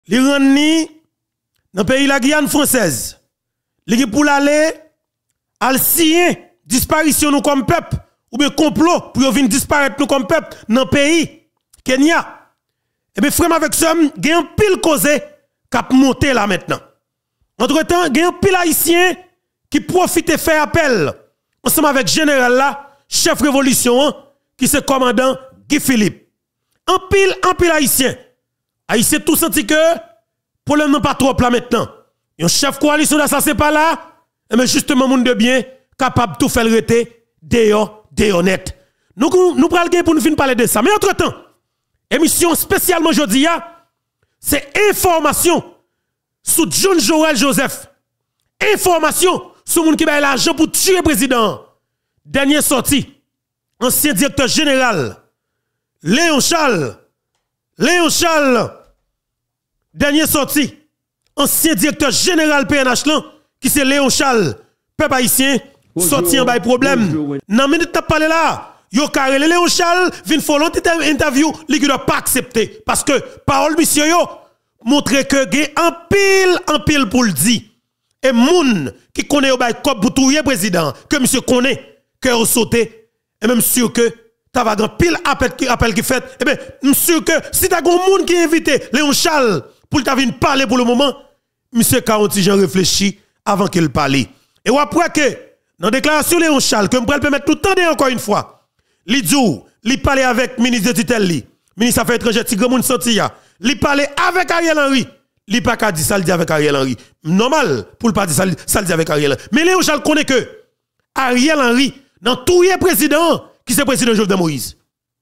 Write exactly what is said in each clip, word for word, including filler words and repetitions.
li rend dans pays la Guyane française. Li pour l'aller al signer disparition nous comme peuple ou bien complot pour venir disparaître nous comme peuple dans pays Kenya. Et bien frère avec ça, il y a un pile causé qui monté là maintenant. Entre-temps, il y a un pile haïtien qui profite et fait appel ensemble avec général là, chef révolution qui c'est commandant Guy Philippe. En pile, en pile haïtien. Haïtien tout senti que problème non pas trop là maintenant. Un chef coalition là ça c'est pas là, mais justement monde de bien capable tout faire rete dehors dehors net. Nous nous pral gain pour nous finir parler de ça. Mais entre-temps, émission spécialement aujourd'hui c'est information sur John Joël Joseph. Information sur moun qui bail l'argent pour tuer le président. Dernière sortie, ancien directeur général Léon Charles. Léon Charles. Dernière sortie, ancien directeur général P N H lan, qui c'est Léon Charles, peuple haïtien, sorti en bail problème. Nan minute t'a parlé là, yo carré Léon Charles, vin fò l'autre interview, li ki doit pas accepter parce que parole monsieur yo montre que gen en pile en pile pour le dire. Et moun qui connaît au bail cop pour touyer président, que monsieur connaît, que au sauté, et même sûr que t'as va grand pile appel qui appel qui fait, et bien monsieur que si t'as gon moun qui invité Léon Charles pour t'a venir parler pour le moment, monsieur quarante gens réfléchi avant qu'il parle. Et ou après que dans déclaration Léon Charles que me permettre tout temps encore une fois, li djou, li parler avec ministre de tutelle li, ministre affaires étrangères Tigre Moun sorti ya, li parler avec Ariel Henry. Li pas ka di ça le dit avec Ariel Henry. Normal pour le pas dire ça le dit avec Ariel. Mais Léon Charles connaît que Ariel Henry dans tout les président qui c'est président Jovenel Moïse.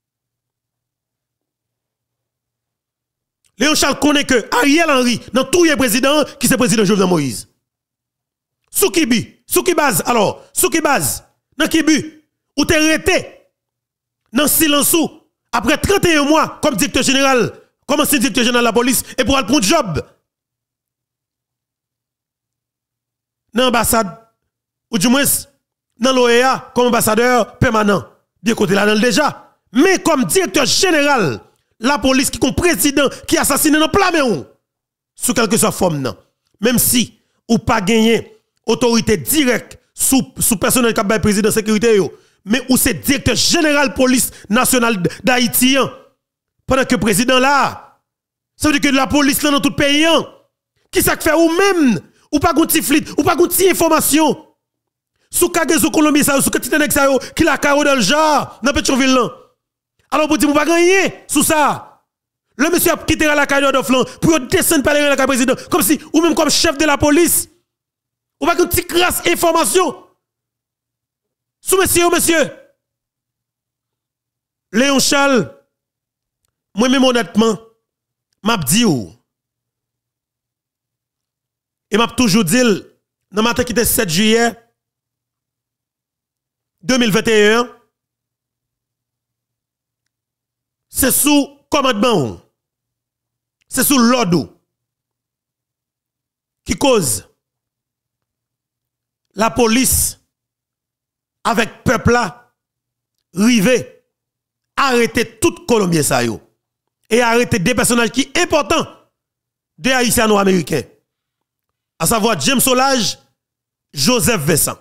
Léon Charles connaît que Ariel Henry dans tout les président qui c'est président Jovenel Moïse. Sous qui bi, sous qui base alors, sous qui base, dans qui but ou t'es arrêté dans silence ou après trente et un mois comme directeur général, comme ancien directeur général de la police et pour aller prendre job dans l'ambassade ou du moins dans l'O E A comme ambassadeur permanent bien côté là déjà, mais comme directeur général la police qui comme président qui assassine dans plein mais sous quelque soit forme non, même si ou pas gagné autorité directe sous sous personnel qui a président sécurité yo, mais ou c'est directeur général police nationale d'Haïti pendant que président là ça veut dire que la police là dans tout pays qui ça fait ou même ou pas gonti flit ou pas gonti information sous Kagezou Colombie ça sous Titanek ça qui la cao dans le genre dans Pétionville là alors pour dire pas gagner sous ça le monsieur a quitté la carrière de flan pour descendre par la président comme si ou même comme chef de la police ou pas gonti crasse information sous monsieur monsieur Léon Charles moi même honnêtement m'a dit ou et m'a toujours dit dans matin qui était sept juillet deux mille vingt et un c'est sous commandement c'est sous l'ordre qui cause la police avec peuple là rivé arrêter toute Colombie ça yo et arrêter des personnages qui sont importants des haïtiano-américains à savoir James Solage, Joseph Vincent.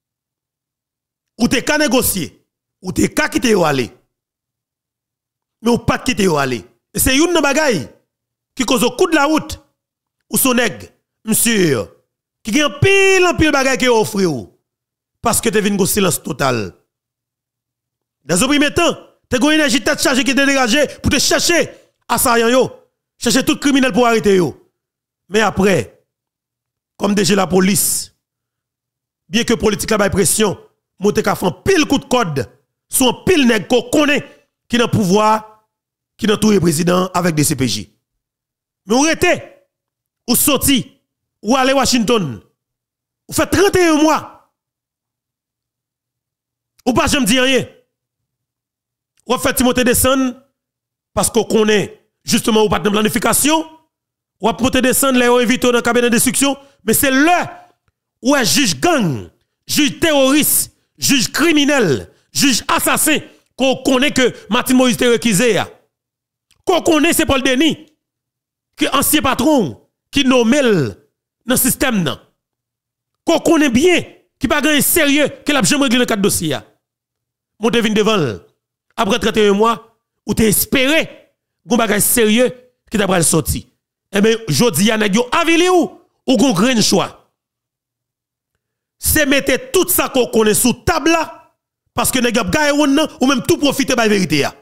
Ou t'es qu'à négocier, ou t'es qu'à quitter ou aller. Mais ou pas quitter ou aller. Et c'est une bagaille qui cause au coup de la route ou son nèg, monsieur, qui gagne pile en pile bagaille qui offre ou. Parce que t'es venu au silence total. Dans un premier temps, t'es une énergie tête chargée qui est dégagée pour te chercher assaillant yo, chercher tout criminel pour arrêter yo. Mais après, comme déjà la police, bien que politique la pression, monte ka fait pile coup de code, son pile nèg qu'on connaît qui dans pouvoir, qui dans tout le président avec des C P J. Mais on était, ou sorti, ou aller Washington, ou fait trente et un mois, ou pas jamais dire rien. Ou fait monter descendre, parce qu'on connaît justement ou pas de planification, ou monter descendre, les inviter dans le cabinet d'instruction, mais c'est là où un juge gang, juge terroriste, juge criminel, juge assassin, qu'on connaît que Martin Moïse te requisé. Qu'on connaît c'est Paul Denis, que ancien patron qui nomme dans le système nan. Qu'on connaît bien qui pas grand sérieux que l'a jamais réglé dans quatre dossiers. Monte vinn devant après trente et un mois ou t'es espéré gon bagage sérieux qui t'a pral sorti. Eh ben jodi a nèg yo avili ou ou gon grand choix. C'est mettre tout ça qu'on connaît sous table là parce que nèg a gagne ou même tout profiter de la vérité ya.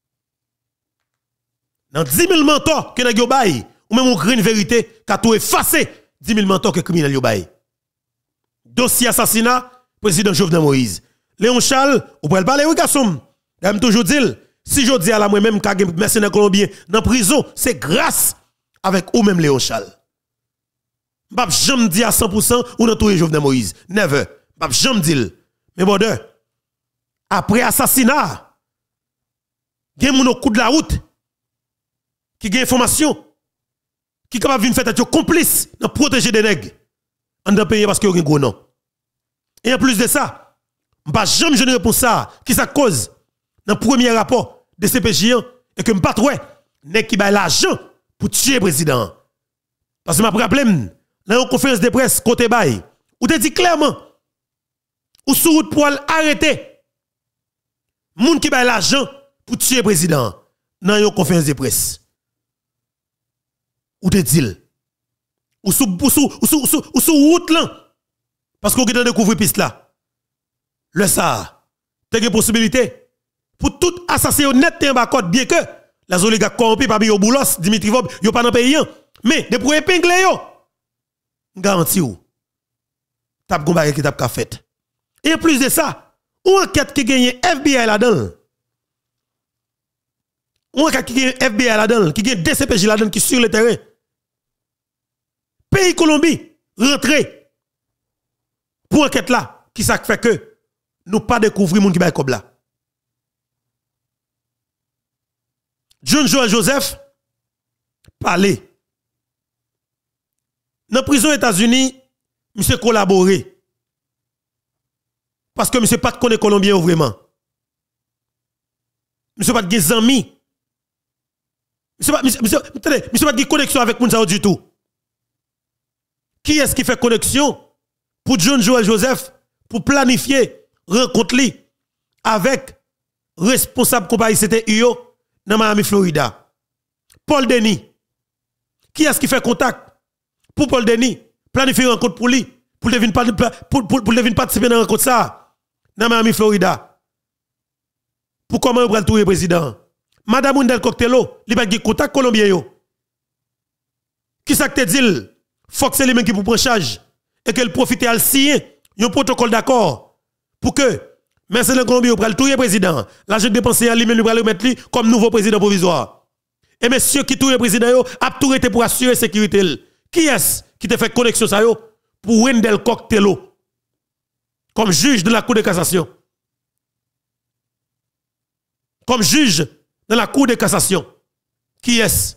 Dans dix mille mentors que nèg yo bay ou même une grande vérité qu'a tout effacé dix mille mentors que criminel yo bay. Dossier assassinat président Jovenel Moïse. Léon Charles, ou pouvez parler oui garçon. J'aime toujours dire si je dis à la moi même qu'a mercenaire colombien dans prison, c'est grâce avec ou même Léon Charles. M'pa jamais dire à cent pour cent ou dans tout Jovenel Moïse. Never. M'pa jamais dire. Mais bon deux. Après assassinat, gen moun au coup de la route qui gen information qui capable venir faire être complice dans protéger des nègres en dans pays parce que gen gros non. Et en plus de ça, m'pas jamais je réponse ça qui ça cause dans premier rapport de C P J et que m'pas trouvé nèg qui bail l'argent pour tuer président. Parce que m'a rappelé dans une conférence de presse côté bail ou te dit clairement ou sous route pour arrêter moun qui bail l'argent pour tuer président dans une conférence de presse. Ou te dit ou sous ou sous ou sous ou sous route là parce qu'on a découvert piste là. Le ça, tu as une possibilité pour tout assassin honnête et un code bien que les oligarques corrompus parmi yo boulos Dimitri Vob yo pas dans pays mais de pour épingler yo garanti ou tap gon bagay qui tap ka fait. Et en plus de ça, ou enquête qui gagne F B I là-dedans. Ou enquête qui gagne F B I là-dedans, qui gagne D C P J là-dedans qui sur le terrain. Pays Colombie rentrer pour enquête là qui ça fait que nous pas découvrir moun qui bay kob là. John Joel Joseph parler. Dans prison États-Unis, monsieur collaboré. Parce que monsieur pas de connaît Colombien vraiment. Monsieur pas de des amis. Monsieur pas monsieur attendez, monsieur pas de connexion avec moun du tout. Qui est-ce qui fait connexion pour John Joel Joseph pour planifier rencontre li avec responsable compagnie c'était U O dans Miami Florida. Paul Denis. Qui est-ce qui fait contact pour Paul Denis planifier rencontre pour lui pour devine pour pour pour devine participer dans rencontre ça dans Miami Florida. Pour comment on le tour président Madame Undel Coctello, li pa gen contact colombien yo. Qui ça que te dit faut que c'est lui même qui pour prendre charge et qu'elle profite à signer un protocole d'accord pour que mercenaire colombien pral touyer président, l'argent dépensé à lui même pral mettre lui comme nouveau président provisoire. Et messieurs qui touyer président yo a tout été pour assurer sécurité. Qui est-ce qui te fait connexion ça yo pour Wendell Coctello comme juge de la Cour de cassation? Comme juge dans la Cour de cassation. Qui est-ce?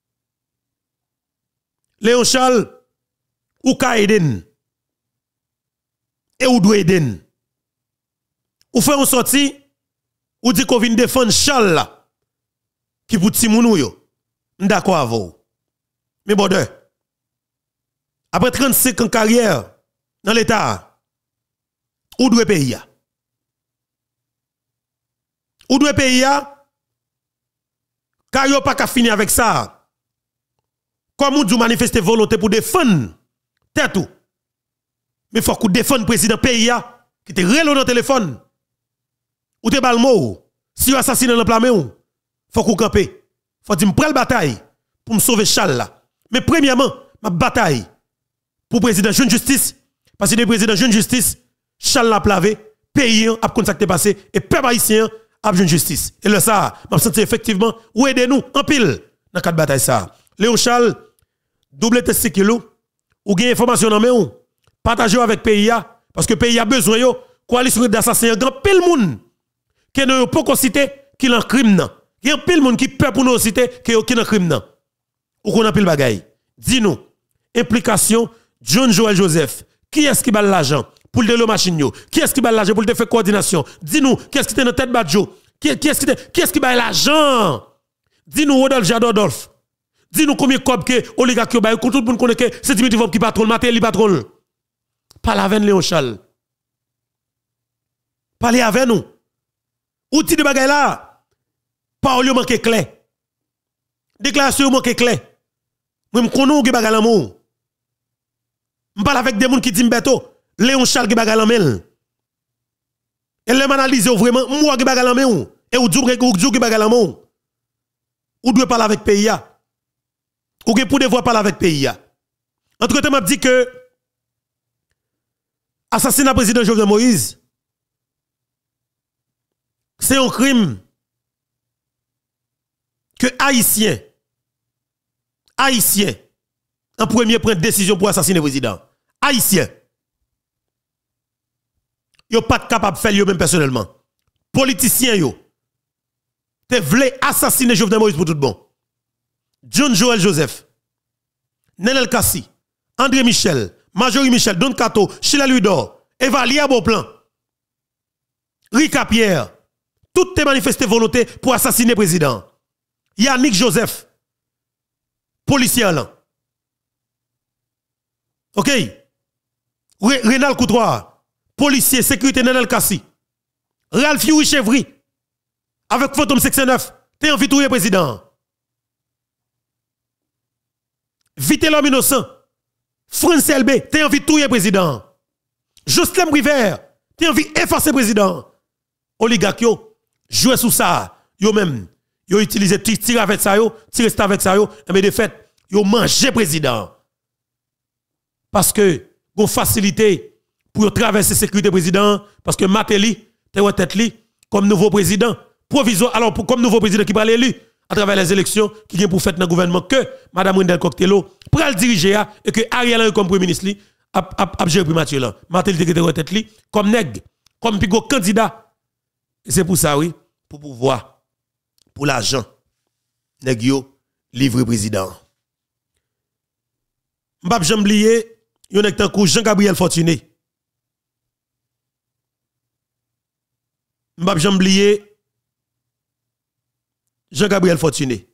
Léon Charles ou Kaiden et ou doit Eden. Ou fait une sortie ou dit qu'on vient défendre Charles là qui pour Timounou yo. D'accord avec vous. Mais bon deux. Après trente-cinq ans de carrière dans l'état ou doit payer. Ou doit payer car yo pas qu'à finir avec ça. Comme ou manifeste manifester volonté pour défendre tête ou. Mais faut qu'on défende le président pays qui te relo dans téléphone. Ou te bal mot. Si vous assassinez dans le plan ou, faut qu'on campe. Faut dire me prendre bataille pour me sauver Charles là. Mais premièrement, ma bataille pour président jeune justice parce que le président jeune justice Charles l'a plavé, pays a contacté passé et peuple haïtien a jeune justice. Et là ça, m'a senti effectivement ou aider nous en pile dans quatre bataille ça. Léon Charles double testicule ou gain information dans main partager avec pays parce que pays a besoin yo coalition d'assassinats grand pile monde qui ne peut pas citer qui l'en crime nan. Il y a pile monde qui peut pour nous citer qui qui dans crime nan. Ou qu'on a pile bagaille. Dis-nous implication John Joel Joseph. Qui est-ce qui bat l'argent pour le délo machine yo? Qui est-ce qui bat l'argent pour le faire coordination? Dis-nous qui est-ce qui était dans tête badjo? Qui qui est-ce qui qui est-ce qui bat l'argent? Dis-nous Rodolphe Jadodolphe. Dis-nous combien de cob que oligarque ba tout le monde connaît que c'est Dimitri Vob qui patronne, Matéli patronne. Parle avec Léon Charles. Parlez avec nous. Outil de bagay là. Parole manque clair. Déclaration manque clair. Moi me connais que bagay l'amour. Je parle avec des gens qui disent beto, Léon Charles qui bagay l'amour. Et les analyse vraiment moi qui bagay l'amour et ou djou qui bagay l'amour. Ou doit parler avec pays a. Ou que pour devoir parler avec pays a. Entre temps m'a dit que assassinat président Jovenel Moïse c'est un crime que haïtien haïtien en premier prend décision pour assassiner le président. Haïtien. Yo pas capable de faire yo même personnellement. Politicien yo. Te vle assassiner Jovenel Moïse pour tout bon. John Joel Joseph, Nenel Kassi, André Michel, Majorie Michel, Don Kato, Sheila Luidor, Evalia Beauplan, Rika Pierre, toutes tes manifesté volonté pour assassiner le président. Yannick Joseph, policier là. OK? Renal Coutroir, policier, sécurité Nenel Kassi. Ralph Yuri Chevry, avec Phantom soixante-neuf, t'es envie de tuer le président. Vite l'homme innocent. France L B, t'es envie de tuer le président. Jocelyn River, t'es envie d'effacer le président. Oligarque yo, jouer sous ça, yo même, yo utilisé tir avec ça yo, tir avec ça yo, mais de fait, yo manger président. Parce que gon facilité pour traverser sécurité président parce que Matéli, t'es en tête li comme nouveau président provisoire alors pour, comme nouveau président qui va l'élu à travers les élections qui vient pour faire dans le gouvernement que madame Rindel Coctello pral diriger et que Ariel Henry comme premier ministre li a a gérer primature là Matéli t'es en tête li comme nèg comme pigo candidat c'est pour ça oui pour pouvoir pour l'argent nèg yo livre président m'pa jamais oublier yon nèg tan kou Jean-Gabriel Fortuné m'pa jamais oublier Jean-Gabriel Fortuné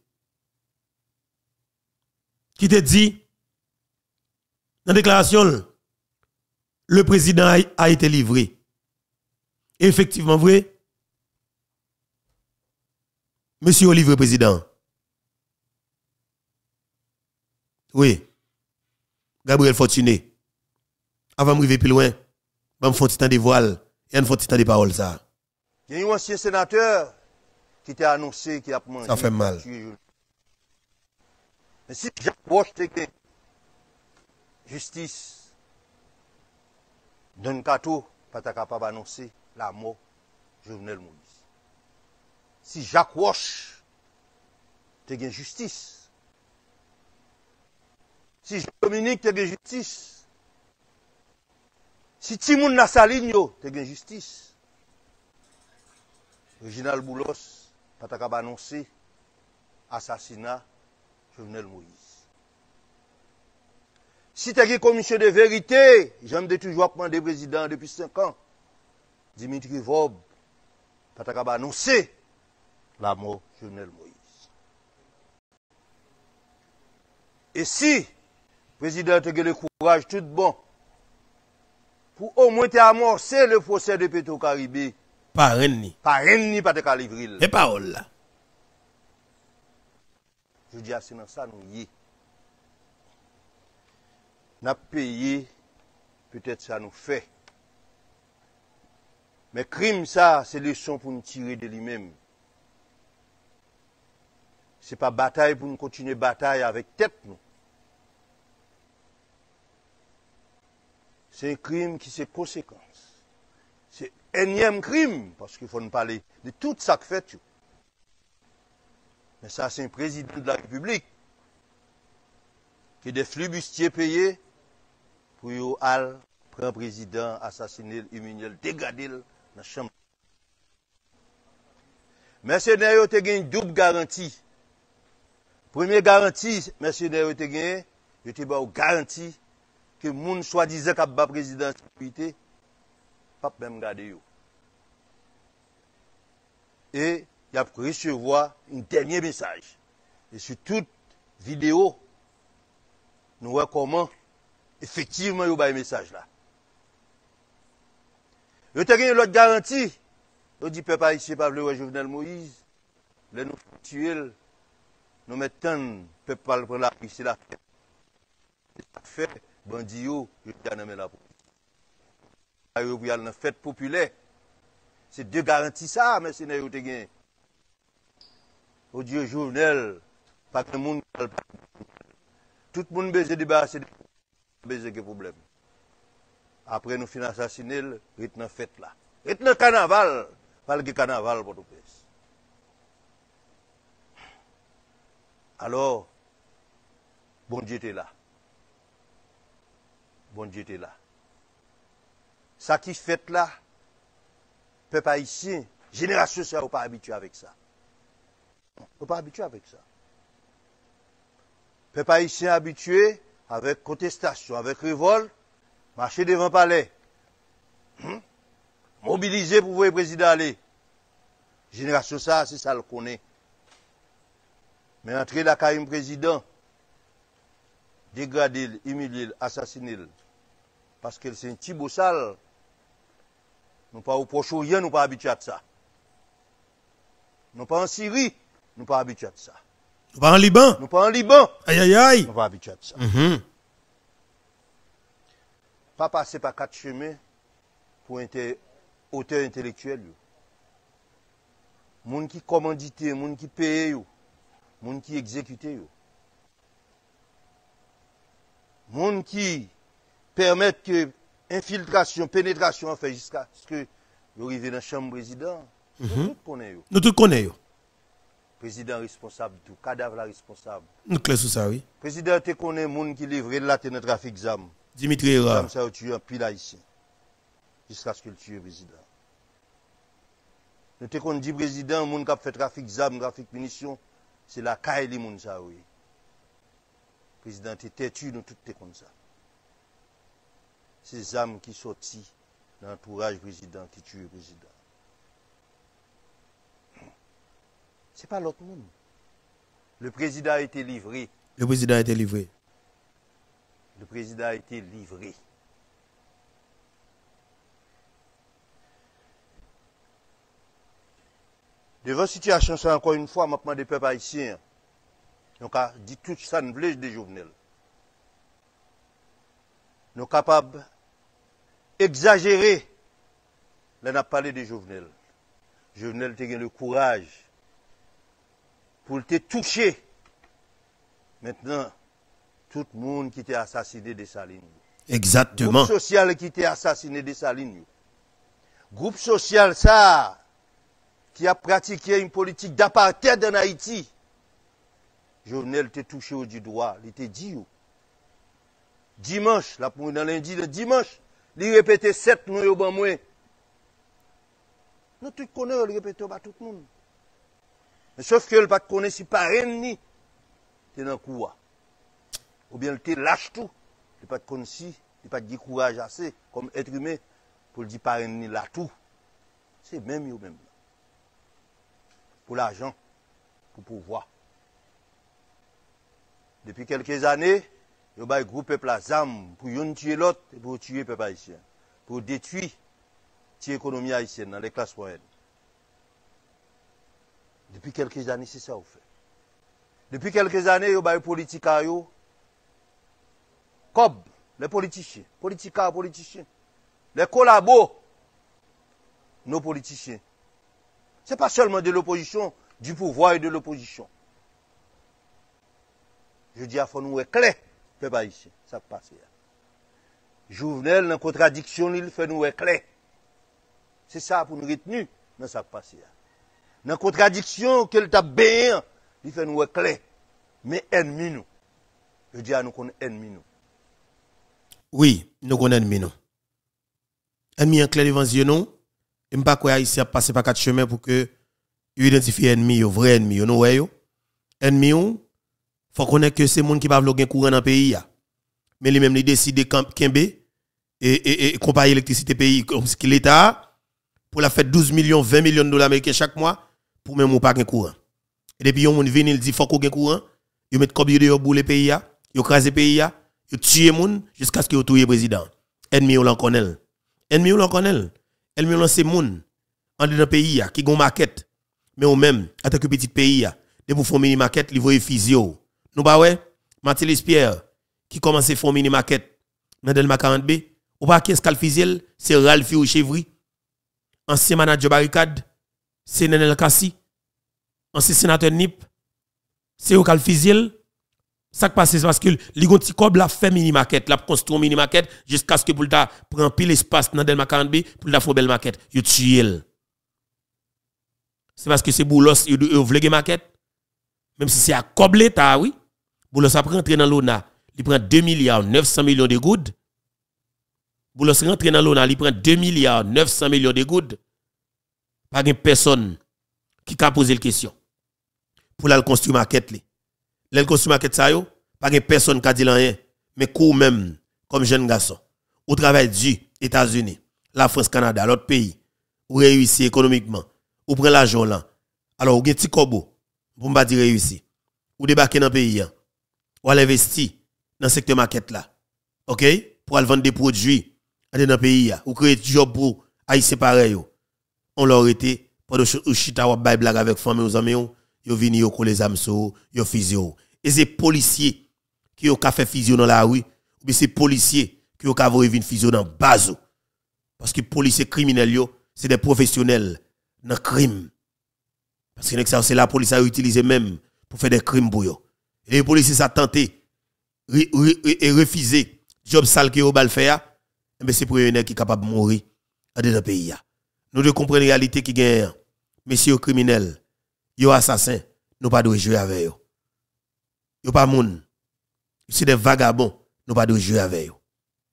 qui te dit dans la déclaration le président a, a été livré. Et effectivement vrai monsieur Olivier président. Oui. Gabriel Fortuné. Avant de m'arriver plus loin, je me fais un petit temps de voile et un petit temps de parole ça. Il y a un ancien sénateur qui t'a annoncé qu'il a mangé. Ça fait mal. Mais si Jacques Roche te justice, Don Kato, pas capable d'annoncer la mort de Jovenel Moïse. Si Jacques Roche te gagne justice, si Dominique te gagne justice, si Timoun Nassaligno te gagne justice, Reginald Boulos, pas capable d'annoncer assassinat Jovenel Moïse. Si tu as une commission de vérité, j'aime de toujours prendre des présidents depuis cinq ans, Dimitri Vob, pas capable d'annoncer la mort de Jovenel Moïse. Et si le président a le courage tout bon, pour au moins amorcer le procès de Petro-Caribé, pas rien. pas rien, pas de livrer. Et parole là. Je dis à ce dans ça, nous y n'a payé, peut-être ça nous fait. Mais crime ça, c'est leçon pour nous tirer de lui-même. Ce n'est pas bataille pour nous continuer bataille avec tête nous. C'est un crime qui c'est conséquence. C'est un énième crime, parce qu'il faut nous parler de tout ça que fait. Mais ça, c'est un président de la République qui a des flibustiers payés pour yo al prendre un président, assassiner, humilier, dégrader dans la chambre. Mercenaires yo te gen une double garantie. Première garantie, mercenaires yo te gen, yo te ba garantie que moun soi-disant k'ap ba président sécurité pas même garder yo. Et il a recevoir un dernier message. Et sur toute vidéo, nous voyons comment, effectivement, il y a un message là. Vous avez l'autre garantie. Vous dites, peuple haïtien, pas le Jovenel Moïse. Là, nous tuer, nous mettons, peuple pas prendre la c'est la fête. C'est la fête, bandit, je dis, non, mais la police. Il y a une fête populaire. C'est deux garanties ça, mais c'est n'est pas gagné. Au Dieu Jovenel, pas que le monde, tout le monde besoin de débarrasser besoin de problème. Après nous finissons assassiner, rythme dans fête là. Rythme dans carnaval, pas le carnaval pour tout le pays. Alors, bon Dieu était là. Bon Dieu était là. Ça qui fait là, peuple haïtien, génération ça, on pas habitué avec ça. On pas habitué avec ça. Peuple haïtien habitué avec contestation, avec révolte, marcher devant le palais, hum? Mobiliser pour voir le président aller. Génération ça, c'est ça le connaît. Mais entrer la carrière président, dégrader, humilier, assassiner, parce que c'est un petit beau sale, nous pas au Proche-Orient, nous pas habitués à ça. Nous pas en Syrie, nous pas habitués à ça. Nous pas en Liban. Nous pas en Liban. Aïe aïe aïe. Nous pas habitués à ça. Mm-hmm. Pas passer par quatre chemins pour un auteur intellectuel. Moun qui commandite, moun qui paye, moun qui exécute. Moun qui permettent que infiltration, pénétration en fait jusqu'à ce que vous arrivez dans la chambre président. Mm-hmm. Nous tous connaissons. Nous tous connaissons. Président responsable, tout cadavre responsable. Nous clair sur ça, oui. Président te connaît moun qui livre là dans le trafic d'armes. Dimitri Era. Comme ça, tu es un pile haïtien. Jusqu'à ce que tu es président. Nous te connaît dit président, moun qui a fait trafic d'armes, trafic munitions, c'est la caille moun ça, oui. Président te têtu, nous tous te comme ça. Ces âmes qui sortent dans l'entourage président, qui tuent le président. Ce n'est pas l'autre monde. Le président a été livré. Le président a été livré. Le président a été livré. Devant la situation, ça encore une fois, maintenant des peuples haïtiens, donc a dit tout ça ne voulait des Jovenel. Nous sommes capables d'exagérer. Là, on a parlé de Jovenel. Jovenel a eu le courage pour te toucher. Maintenant, tout le monde qui était assassiné de Saline. Exactement. Groupe social qui était assassiné de Saline. Groupe social, ça, qui a pratiqué une politique d'apartheid en Haïti. Jovenel te touché au du droit. Il te dit, dimanche, là, pour dans lundi, le dimanche, il répétait sept nous au ban moins. Nous tous connaissons, il répétait pas tout le monde. Mais sauf que le pas connaît si parrain ni, t'es dans le courant. Ou bien il te lâche tout, il pas connaît si, il pas de courage assez, comme être humain, pour le dire parrain ni là tout. C'est même yo même. Pour l'argent, pour pouvoir. Depuis quelques années, il y a un groupe peuple à ZAM pour yon tuer l'autre et pour tuer le peuple haïtien. Pour détruire l'économie haïtienne dans les classes moyennes. Depuis quelques années, c'est ça qu'on fait. Depuis quelques années, il y a des politiques à eux. Comme les politiciens, politiques politiciens, les collabos, nos politiciens. Ce n'est pas seulement de l'opposition, du pouvoir et de l'opposition. Je dis à faut nous éclairer, peuple haïtien, ça passe. Jovenel, dans la contradiction, il fait nous éclairer. C'est ça pour nous retenir dans ça passe. Dans la contradiction qu'elle t'a bien, il fait nous éclairer. Mais ennemi nous. Je dis à nous qu'on est ennemi nous. Oui, nous connaissons ennemi nous. Ennemi en clair devant les yeux nous. Et je ne sais pas ici à passer par quatre chemins pour que vous identifiez l'ennemi, le vrai ennemi. Vous voyez, ennemi, il faut connaître que c'est les gens qui ne peuvent pas courant dans le pays. Mais les mêmes ils décident de camper et comparer l'électricité pays comme ce qu'il l'État pour la faire douze millions, vingt millions de dollars américains chaque mois pour même pas de courant. Et depuis on vient il dit faut qu'on ait courant Ils mettent comme de boule le pays, ils crasent le pays, ils tuent moun jusqu'à ce qu'ils tuent le président. Ennemi ou l'en connaît. Ennemi ou l'en connaît. Ennemi ou l'en c'est moun en dedans pays qui gon maquette. Mais ou même en tant que petit pays, de pour faire mini maquette, ils voient physio. Nous ba ouais, Mathieu Pierre qui commence à faire mini maquette dans Delma quarante B, ou pas qu'est-ce qu'al physio, c'est Ralph ou Chevry. Ancien manager barricade, c'est Nenel Kassi. Ancien sénateur Nip, c'est au Calfizil. Ça qui passe, c'est parce que les gens qui la fait mini maquette, la construit mini maquette jusqu'à ce que pour ta prendre pile espace dans Delma quarante B pour la faire belle maquette. Yo tuer. C'est parce que c'est Boulos yo vle maquette. Même si c'est à cob l'état oui. Boulos a rentré dans l'Ona, il prend deux milliards neuf cents millions de gouttes. Boulos rentre dans l'Ona, il prend deux milliards neuf cents millions de gouttes. Pas de personne qui a posé la question pour la construire maquette li. La construire maquette ça yo, pas de personne qui a dit rien, mais quand même comme jeune garçon, au travail du États-Unis, la France, Canada, l'autre pays, ou réussir économiquement, ou prendre l'argent là. Alors ou gen ti kobo pour pas dire réussir. Ou débarquer dans le pays, ou aller investir dans le secteur maquette là. OK? Pour aller vendre des produits dans le pays, ou créer des jobs pour haïtien pareil. On leur été pendant que chita ou bay blague avec famille aux amis, yo vini yo ko les amso, yo physio. Et c'est policiers qui ont fait physio dans la rue, ou bien c'est policiers qui ont fait vinn physio dans bazo. Parce que policiers criminels yo, c'est des professionnels dans crime. Parce que c'est la police a utilisé même pour faire des crimes pour yo. Et les policiers ça tenté et refusé job sale que au bal faire, mais c'est pour eux qui capable de mourir dans le pays. Nous devons comprendre la réalité qui gagne. Messieurs criminels, yo assassins, nous pas de jouer avec eux. Yo pas moun. C'est des vagabonds, nous pas de jouer avec eux.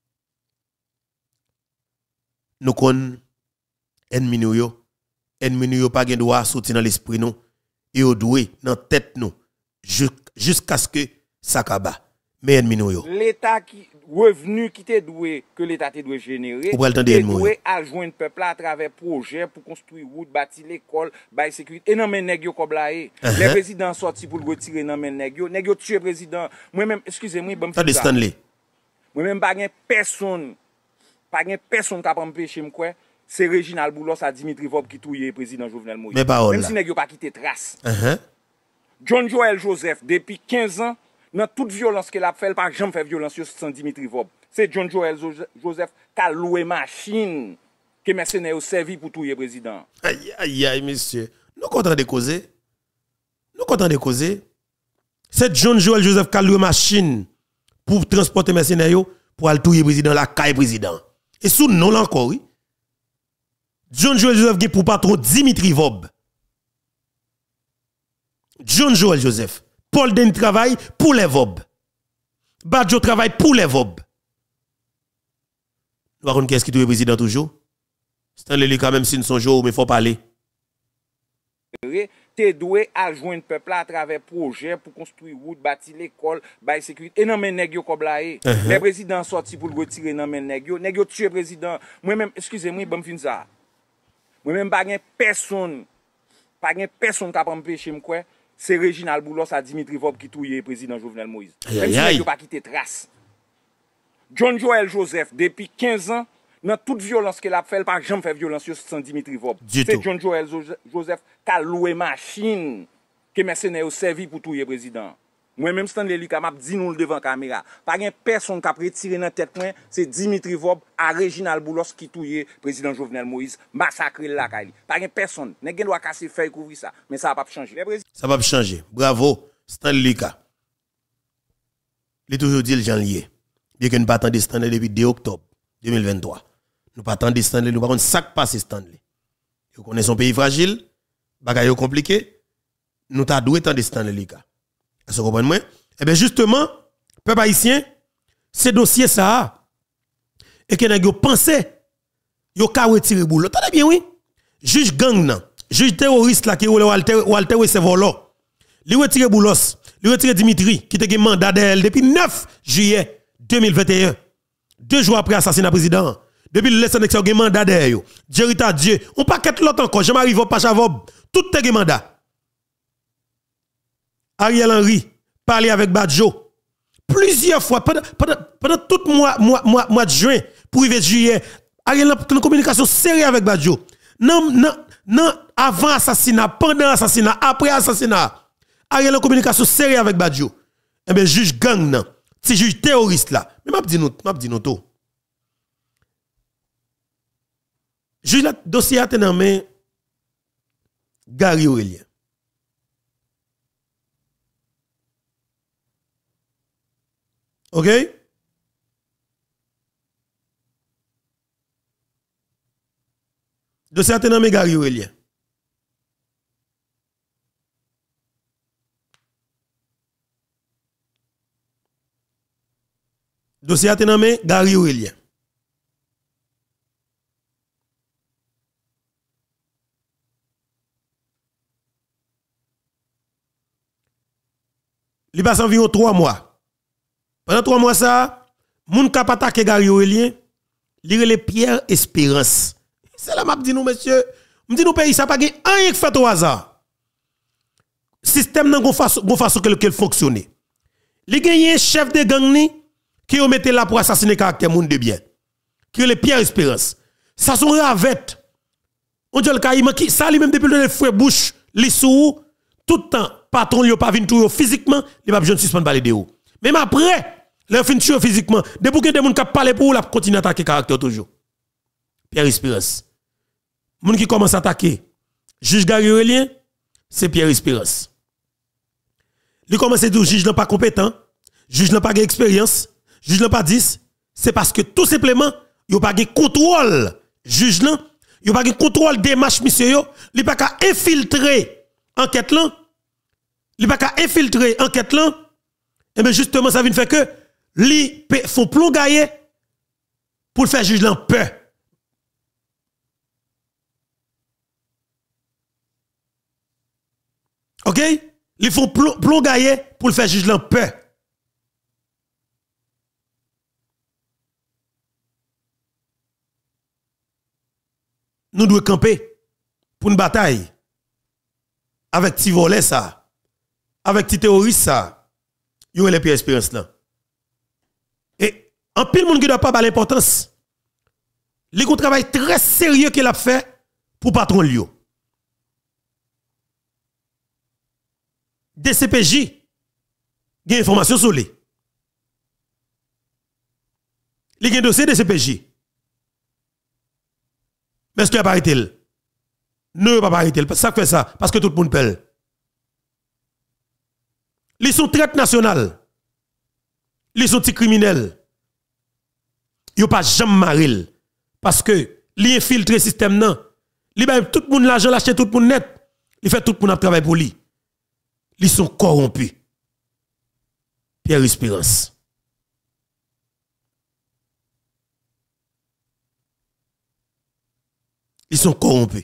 Nous kon ennemi nous yo, ennemi nous yo pas gen droit sortir dans l'esprit nous et yo doué dans tête nous jusqu'à ce que ça kaba. Mais ennemi nous yo. L'état qui revenu qui t'est doué que l'état t'est doué générer est doué à joindre peuple à travers projet pour construire route, bâtir l'école, bail sécurité et non mais nèg yo koblaé. Les présidents sorti pour le retirer non mais nèg yo, nèg yo tuer président. Moi même excusez-moi, bon ça Stanley. Moi même pas gen personne pas gen personne qui a empêché me quoi. C'est Réginald Boulos à Dimitri Vob qui touye président Jovenel Moïse. Même si nèg yo pas quitté trace. Uh-huh. John Joel Joseph depuis quinze ans dans toute violence qu'elle a fait, pas jamais fait violence sans Dimitri Vob. C'est John Joel Joseph qui a loué machine que mercenaires ont servi pour touyer président. Aïe aïe aïe monsieur, nous content de causer. Nous content de causer. C'est John Joel Joseph qui a loué machine pour transporter mercenaires pour aller touyer président la caille président. Et sous non encore oui. John Joel Joseph qui pour patron Dimitri Vob. John Joel Joseph. Paul Den travaille pour les V O B. Badjo travaille pour les V O B. Nous avons qu'est-ce qui est président toujours? Stanley Lee quand même si nous sommes jours mais il faut parler. T'es doué à joindre peuple à travers projet pour construire route, bâtir l'école, bail sécurité et non mais nèg yo koblaé. Les présidents sorti pour le retirer non mais nèg yo, nèg yo tuer président. Moi même excusez-moi, bon fin ça. Moi même pas gen personne pas gen personne qui a empêché me quoi. C'est Réginald Boulos à Dimitri Vob qui touye président Jovenel Moïse. Même si il n'a pas quitté trace. John Joel Joseph, depuis quinze ans, dans toute violence qu'elle a fait, pas jamais fait violence sans Dimitri Vob. C'est John Joel Joseph qui a loué machine que mercenaires ont servi pour touyer président. Moi-même, Stanley Lee, m'a dit nous devant la caméra. Pas de personne qui a retiré dans la tête, c'est Dimitri Vob à Réginald Boulos qui touye président Jovenel Moïse, massacré la Kali. Pas de personne. N'est pas doit casser feuille couvrir ça. Mais ça va pas changer. Ça va pas changer. Bravo, Stanley Lee. Il est toujours dit le Jean lié. Bien que nous ne pas attendre Stanley depuis deux octobre deux mille vingt-trois. Nous ne pas attendre Stanley, nous ne pas attendre ça qui passe Stanley. Nous connaissons un pays fragile, bagaille compliqué. Nous t'as doué tant de Stanley Lee. Est-ce que vous comprenez? Eh bien, justement, peuple haïtien, ce dossier ça, et que nous pensé, yo ka retirer boulot. T'as bien, oui? Juge gang nan, juge terroriste là, qui est Walter, Walter Wessevolo, lui retire Boulos, lui retire Dimitri, qui était mandat d'elle depuis neuf juillet deux mille vingt et un. Deux jours après assassinat président. Depuis le laisser annexion, mandat d'elle. Jerita Dieu, on paquet l'autre encore, je m'arrive au Pachavob, tout te mandat. Ariel Henry, parler avec Badjo. Plusieurs fois, pendant, pendant, pendant tout le mois, mois, mois, mois de juin, pour arriver juillet, Ariel a une communication sérieuse avec Badjo. Non, non, non, avant assassinat, pendant assassinat, après assassinat, Ariel a une communication sérieuse avec Badjo. Eh bien, juge gang, non. C'est juge terroriste là. Mais m'a dit nous, m'a dit nous tout. Juge la dossier a dans main Gary Aurélien. OK? Dossier a dans main Gary Aurélien. Dossier a dans main Gary Aurélien. Il passe environ trois mois. Pendant trois mois, ça, moun kap attaqué Gary Aurélien, li rele Pierre Espérance. C'est là m'a dit nous, monsieur, m'di nous pays, ça pas gen rien qui fait au hasard. Système nan gon façon gon façon que fonctionne. Li gen chef de gang ni qui ont mette là pour assassiner caractère moun de bien. Qui rele Pierre Espérance. Ça son ravette. On dit le caïman qui ça lui même depuis le frère bouche, li sou tout le temps patron yo pas vinn tout physiquement, il pas besoin de suspendre parler de ou. Même après, le fin tuer physiquement, depuis que des moun k'ap parler pour ou la continue attaquer caractère toujours. Pierre Espérance. Moun qui commence à attaquer juge Gary Aurélien, c'est Pierre Espérance. Il commence à dire juge n'est pas compétent, juge n'a pas d'expérience, juge n'a pas dix, c'est parce que tout simplement, il pas de contrôle juge là, il pas de contrôle démarche monsieur yo, il pas qu'à infiltrer enquête là, il pas qu'à infiltrer enquête là, et bien justement ça vient faire que li font plongailler pour faire juge là peur. OK? Ils font plongailler pour faire juge là peur. Nous devons camper pour une bataille avec ti volé ça, avec ti terroriste ça. Yo les Pierre Espérance là. Et en pile monde qui doit pas l'importance. Li un travail très sérieux qu'il a fait pour patron Lio. D C P J gen information sur lui. Li gen dossier D C P J. Mais est-ce qu'il a pas arrêté? Non, il a pas arrêté. Ça fait ça parce que tout le monde pèle. Ils sont traite nationale. Ils sont petits criminels. Ils n'ont pas jamais maril. Parce que li infiltre le système non. Li ba tout le monde l'argent l'acheter tout le monde net. Il fait tout le monde travail pour lui. Ils sont corrompus. Pierre Espérance. Ils sont corrompus.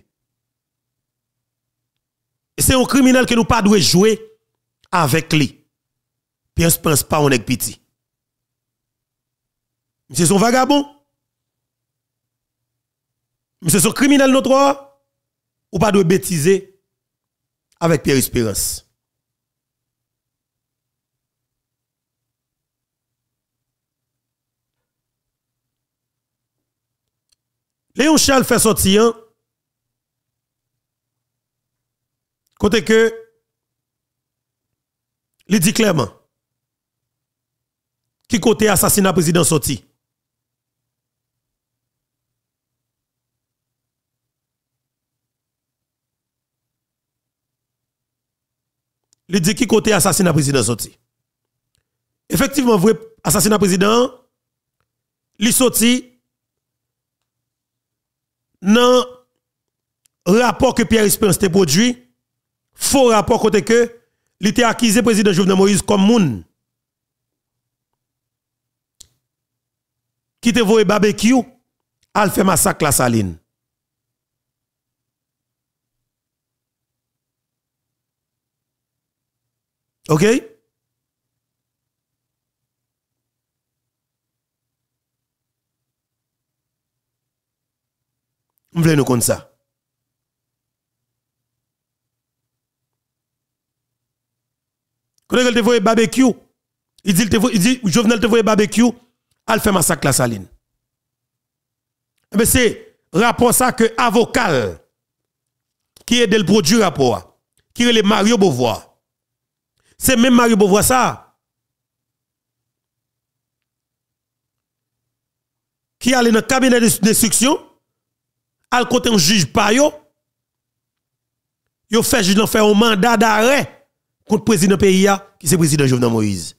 Et c'est un criminel que nous pas doit jouer avec lui. Pierre Espérance pas on est petit. C'est son vagabond. C'est son criminel notoire. Ou pas doit bêtiser avec Pierre Espérance. Léon Charles fait sortir côté que il dit clairement qui côté assassinat président sorti. Il dit qui côté assassinat président sorti. Effectivement, vrai assassinat président, il sorti dans rapport que Pierre Espérance te produit, faux rapport côté que il était accusé président Jovenel Moïse comme moun qui te voye barbecue, al fait massacre la saline. OK? On veut nous comme ça. Quand il te voit barbecue, il dit, il dit, Jovenel te voit barbecue, elle fait massacre la saline. Mais c'est rapport ça que avocat qui est le produit rapport, qui est le Mario Beauvoir. C'est même Mario Beauvoir ça. Qui allait dans le cabinet d'instruction, al côté un juge pas yo, yo fait juge nan fait un mandat d'arrêt contre le président pays qui c'est président Jovenel Moïse.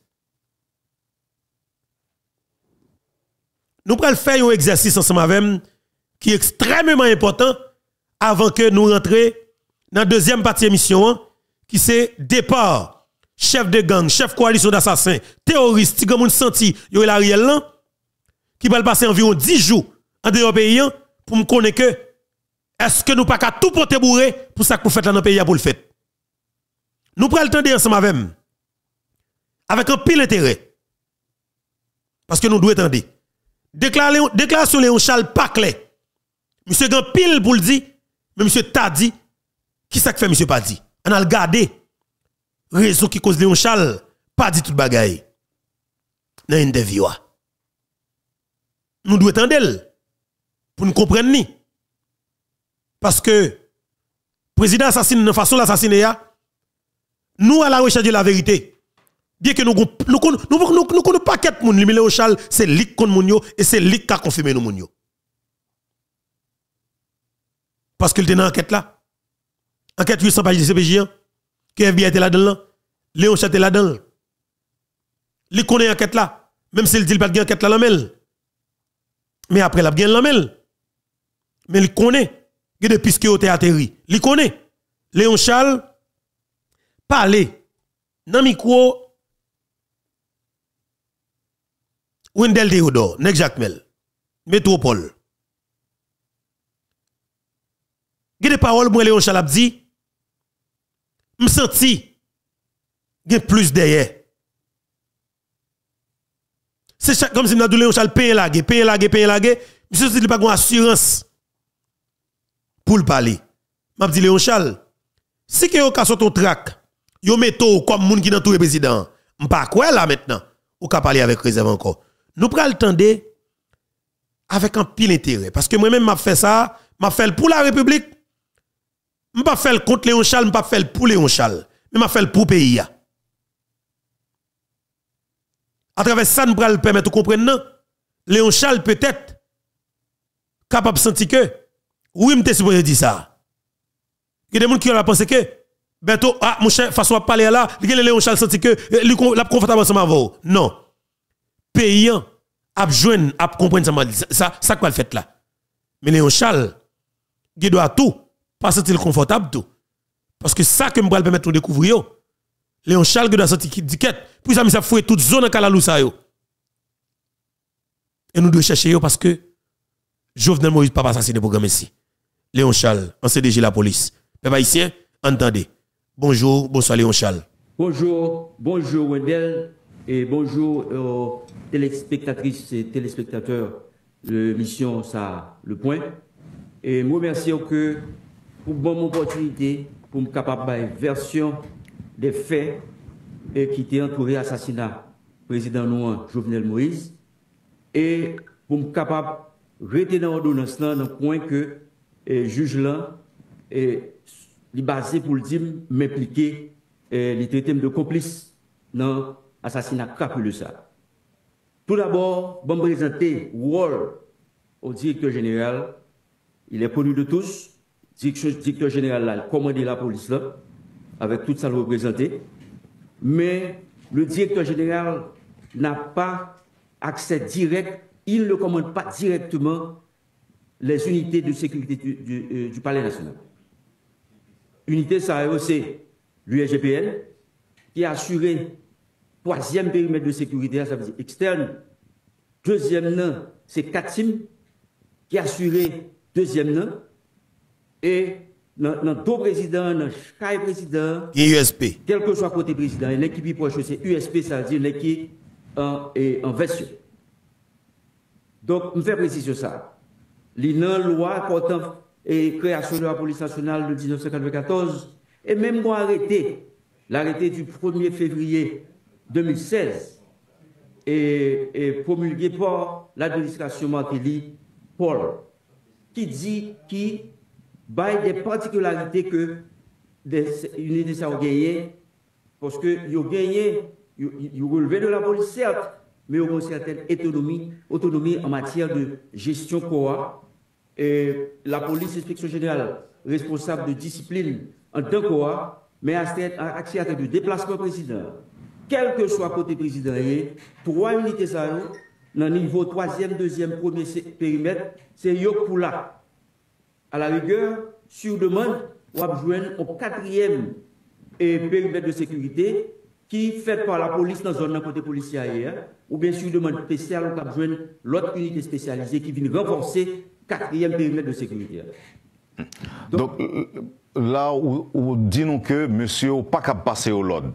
Nous prenons faire un exercice ensemble avec qui est extrêmement important avant que nous rentrions dans la deuxième partie de l'émission qui c'est départ chef de gang, chef coalition d'assassins, terroriste, qui ont senti yo el Ariel là qui va passer environ dix jours en dehors pays pour me connaître que est-ce que nous pas qu'à tout porter bourré pour ça que vous faites dans le pays pour le fait. Nous prenons le temps de ensemble avec avec un pile intérêt parce que nous devons attendre. Déclaration Léon Charles pas clair. Monsieur grand pile pour le dire, mais monsieur t'a dit qui ça que fait monsieur pas dit. On a regardé raison qui cause Léon Charles pas dit toute bagaille. Dans l'interview. Nous devons attendre pour nous comprendre ni. Parce que président assassine de façon l'assassiner nous à la recherche de la vérité. Bien que nous nous nous nous nous nous paquet moun li Léon Charles c'est lik kon moun yo et c'est lik qui a confirmé nous moun yo. Parce qu'il était dans enquête là. Enquête huit cents pages de C P J que F B I était là-dedans. Léon Charles était là-dedans. Il connaît enquête là, même s'il dit pas de enquête là l'amel. Mais après la bien l'amel. Mais il connaît que depuis ce qu'il a atterri, il connaît. Léon Charles parler dans micro Wendell Théodore, Nek Jacmel, Métropole. Il y a des paroles, moi, Léon Charles a dit, je me senti, il y a plus derrière. C'est comme si je dit Léon Charles paye la guerre, paye la guerre, paye la guerre. Monsieur, il n'y a pas d'assurance pour le parler. Je dit Léon Charles, si vous avez sur ton track, vous mettez comme moun qui dans tout le président, je ne sais pas quoi là maintenant, ou ka parler avec réserve encore. Nous prenons le temps avec un pile intérêt. Parce que moi-même, je fait ça, je fait pour la République. Je ne fais pas contre Léon Charles, je ne fais pas pour Léon Charles. Mais je fais pour le pays. À travers ça, nous prenons le permettre de comprendre. Léon Charles peut-être capable de sentir que, oui, je suis supposé dire ça. Il y a des gens qui ont pensé que, bientôt, ah, mon cher, façon de parler là, Léon Charles senti que, il a confortable ensemble avec vous. Non. Paysan a besoin à comprendre ça ça ça quoi le fait là mais Léon Charles il doit tout pas sentir confortable tout parce que ça que me va permettre de découvrir Léon Charles doit sentir étiquette puis ça me ça fouet toute zone en Kalalou ça yo et nous devons chercher yo parce que Jovenel Moïse pas assassiné programme ici Léon Charles en C D G la police peuple haïtien entendez bonjour bonsoir Léon Charles bonjour bonjour Wendell et bonjour aux téléspectatrices et téléspectateurs de l'émission Ça le Point. Et je remercie que pour bonne opportunité pour me capable de version des faits et qui étaient entourés l'assassinat du président Nouan Jovenel Moïse et pour me capable de rester dans l'ordonnance dans le point que le juge là est basé pour le dire m'impliquer et les traités de complice dans assassinat crapuleux ça. Tout d'abord, je vais me présenter rôle au directeur général. Il est connu de tous. Le directeur général là, il commande la police là, avec tout ça le représenté. Mais le directeur général n'a pas accès direct, il ne commande pas directement les unités de sécurité du, du, euh, du Palais national. Unité ça c'est l'U S G P N qui a assuré troisième périmètre de sécurité, ça veut dire externe. Deuxième nom, c'est Katim qui a assuré deuxième nom. Et dans deux présidents, dans chaque président, il y a U S P. Quel que soit côté président, l'équipe proche, c'est U S P, ça veut dire l'équipe en, en version. Donc, je fais préciser ça. L'I N A, loi portant et création de la police nationale de mille neuf cent quatre-vingt-quatorze, et même moi arrêté l'arrêté du premier février deux mille seize est, est promulgué par l'administration Martelly Paul, qui dit qui baille des particularités que des unités ont gagné, parce qu'ils ont gagné, ils ont relevé de la police, certes, mais ils ont une certaine autonomie, autonomie en matière de gestion C O A. Et la police, l'inspection générale, responsable de discipline en tant que C O A, mais accès à de déplacement président. Quel que soit côté président, trois unités, ça, dans le niveau troisième, deuxième, premier périmètre, c'est yo pour là. À la rigueur, sur demande, on va joindre au quatrième périmètre de sécurité qui est fait par la police dans la zone côté policier ailleurs, ou bien sur demande spéciale, on va joindre l'autre unité spécialisée qui vient renforcer le quatrième périmètre de sécurité. Donc, Donc là où, où dit-nous que monsieur n'a pas qu'à passer au L O D.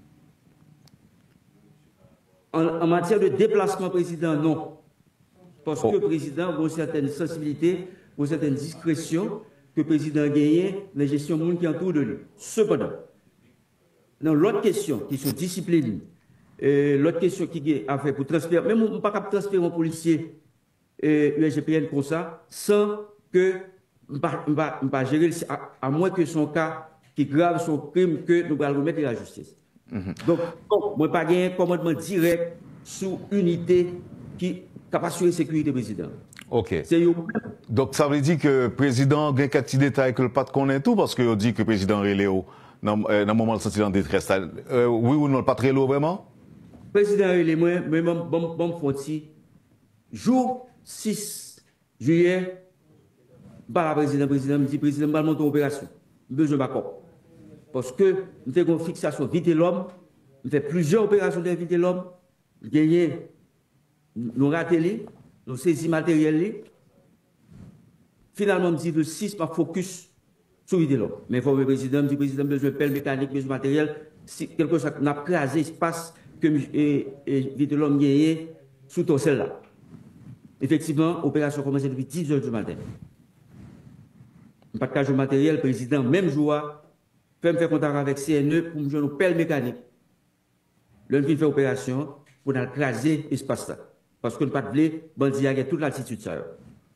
En, en matière de déplacement président, non. Parce oh. que le président a une certaine sensibilité, une certaine discrétion que le président a gagné dans la gestion du monde qui entoure de lui. Cependant, dans l'autre question, qui sont discipline, l'autre question qui a fait pour transférer, même on ne peut pas transférer un policier U S G P N comme ça, sans que on ne pas gérer, à, à moins que son cas qui grave son crime, que nous allons remettre à la justice. Mm-hmm. Donc, moi, pas gagner un commandement direct sous unité qui n'a pas assuré la sécurité du président. Ok. Donc, ça veut dire que le président a quelques petits détails que le pas connaît tout, parce qu'il dit que le président Reléo, dans le moment de sortir en détresse, euh, oui ou non, pas très lourd vraiment? Le président Reléo, moi, moi, bon, bon, fonti, jour six juillet, bah, le président, le président me dit, président, je vais monter opération. Besoin d'accord. Parce que nous avons une fixation vite l'homme, nous faisons plusieurs opérations de vite l'homme, nous gagnons, nous ratons, nous saisissons matériel. Finalement, je dis le six, je focus sur vite l'homme. Mais il faut le président, le président, besoin de pelle mécanique, besoin de matériel. Si quelque chose n'a pas crasé l'espace que vite l'homme gagne sous ton celle là. Effectivement, l'opération commence depuis dix heures du matin. Pas de cas de matériel, le président, même jour, fait faire contact avec C N E pour me jouer une pelle mécanique. L'un fait opération pour nous craser l'espace là. Parce que nous pas de blé, bandit a toute l'altitude ça.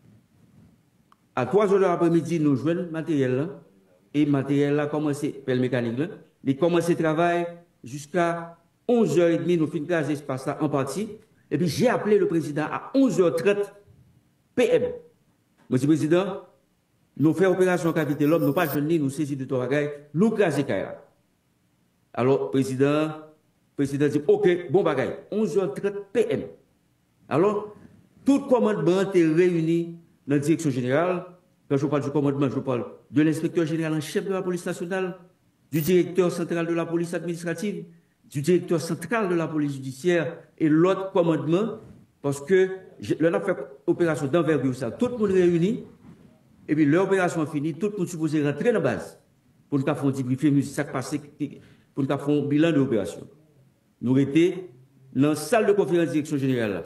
À trois heures de l'après-midi, nous jouons le matériel là. Et le matériel là commencé, pelle mécanique là. Il commence le travail jusqu'à onze heures trente, nous finissons de craser l'espace là en partie. Et puis j'ai appelé le président à onze heures trente P M. Monsieur le Président, nous faisons opération cavité l'homme, nous pas jeunes, nous saisissons de ton bagage, nous craser Kaira. Alors, le président, le président dit, ok, bon bagage, onze heures trente P M. Alors, tout commandement est réuni dans la direction générale. Quand je parle du commandement, je parle de l'inspecteur général en chef de la police nationale, du directeur central de la police administrative, du directeur central de la police judiciaire et l'autre commandement, parce que l'on a fait opération d'envergure, ça, tout le monde réuni, et puis l'opération finie, tout le monde supposé rentrer dans la base pour nous faire un débriefing, ça passé, pour nous faire un bilan de l'opération. Nous étions dans la salle de conférence de direction générale,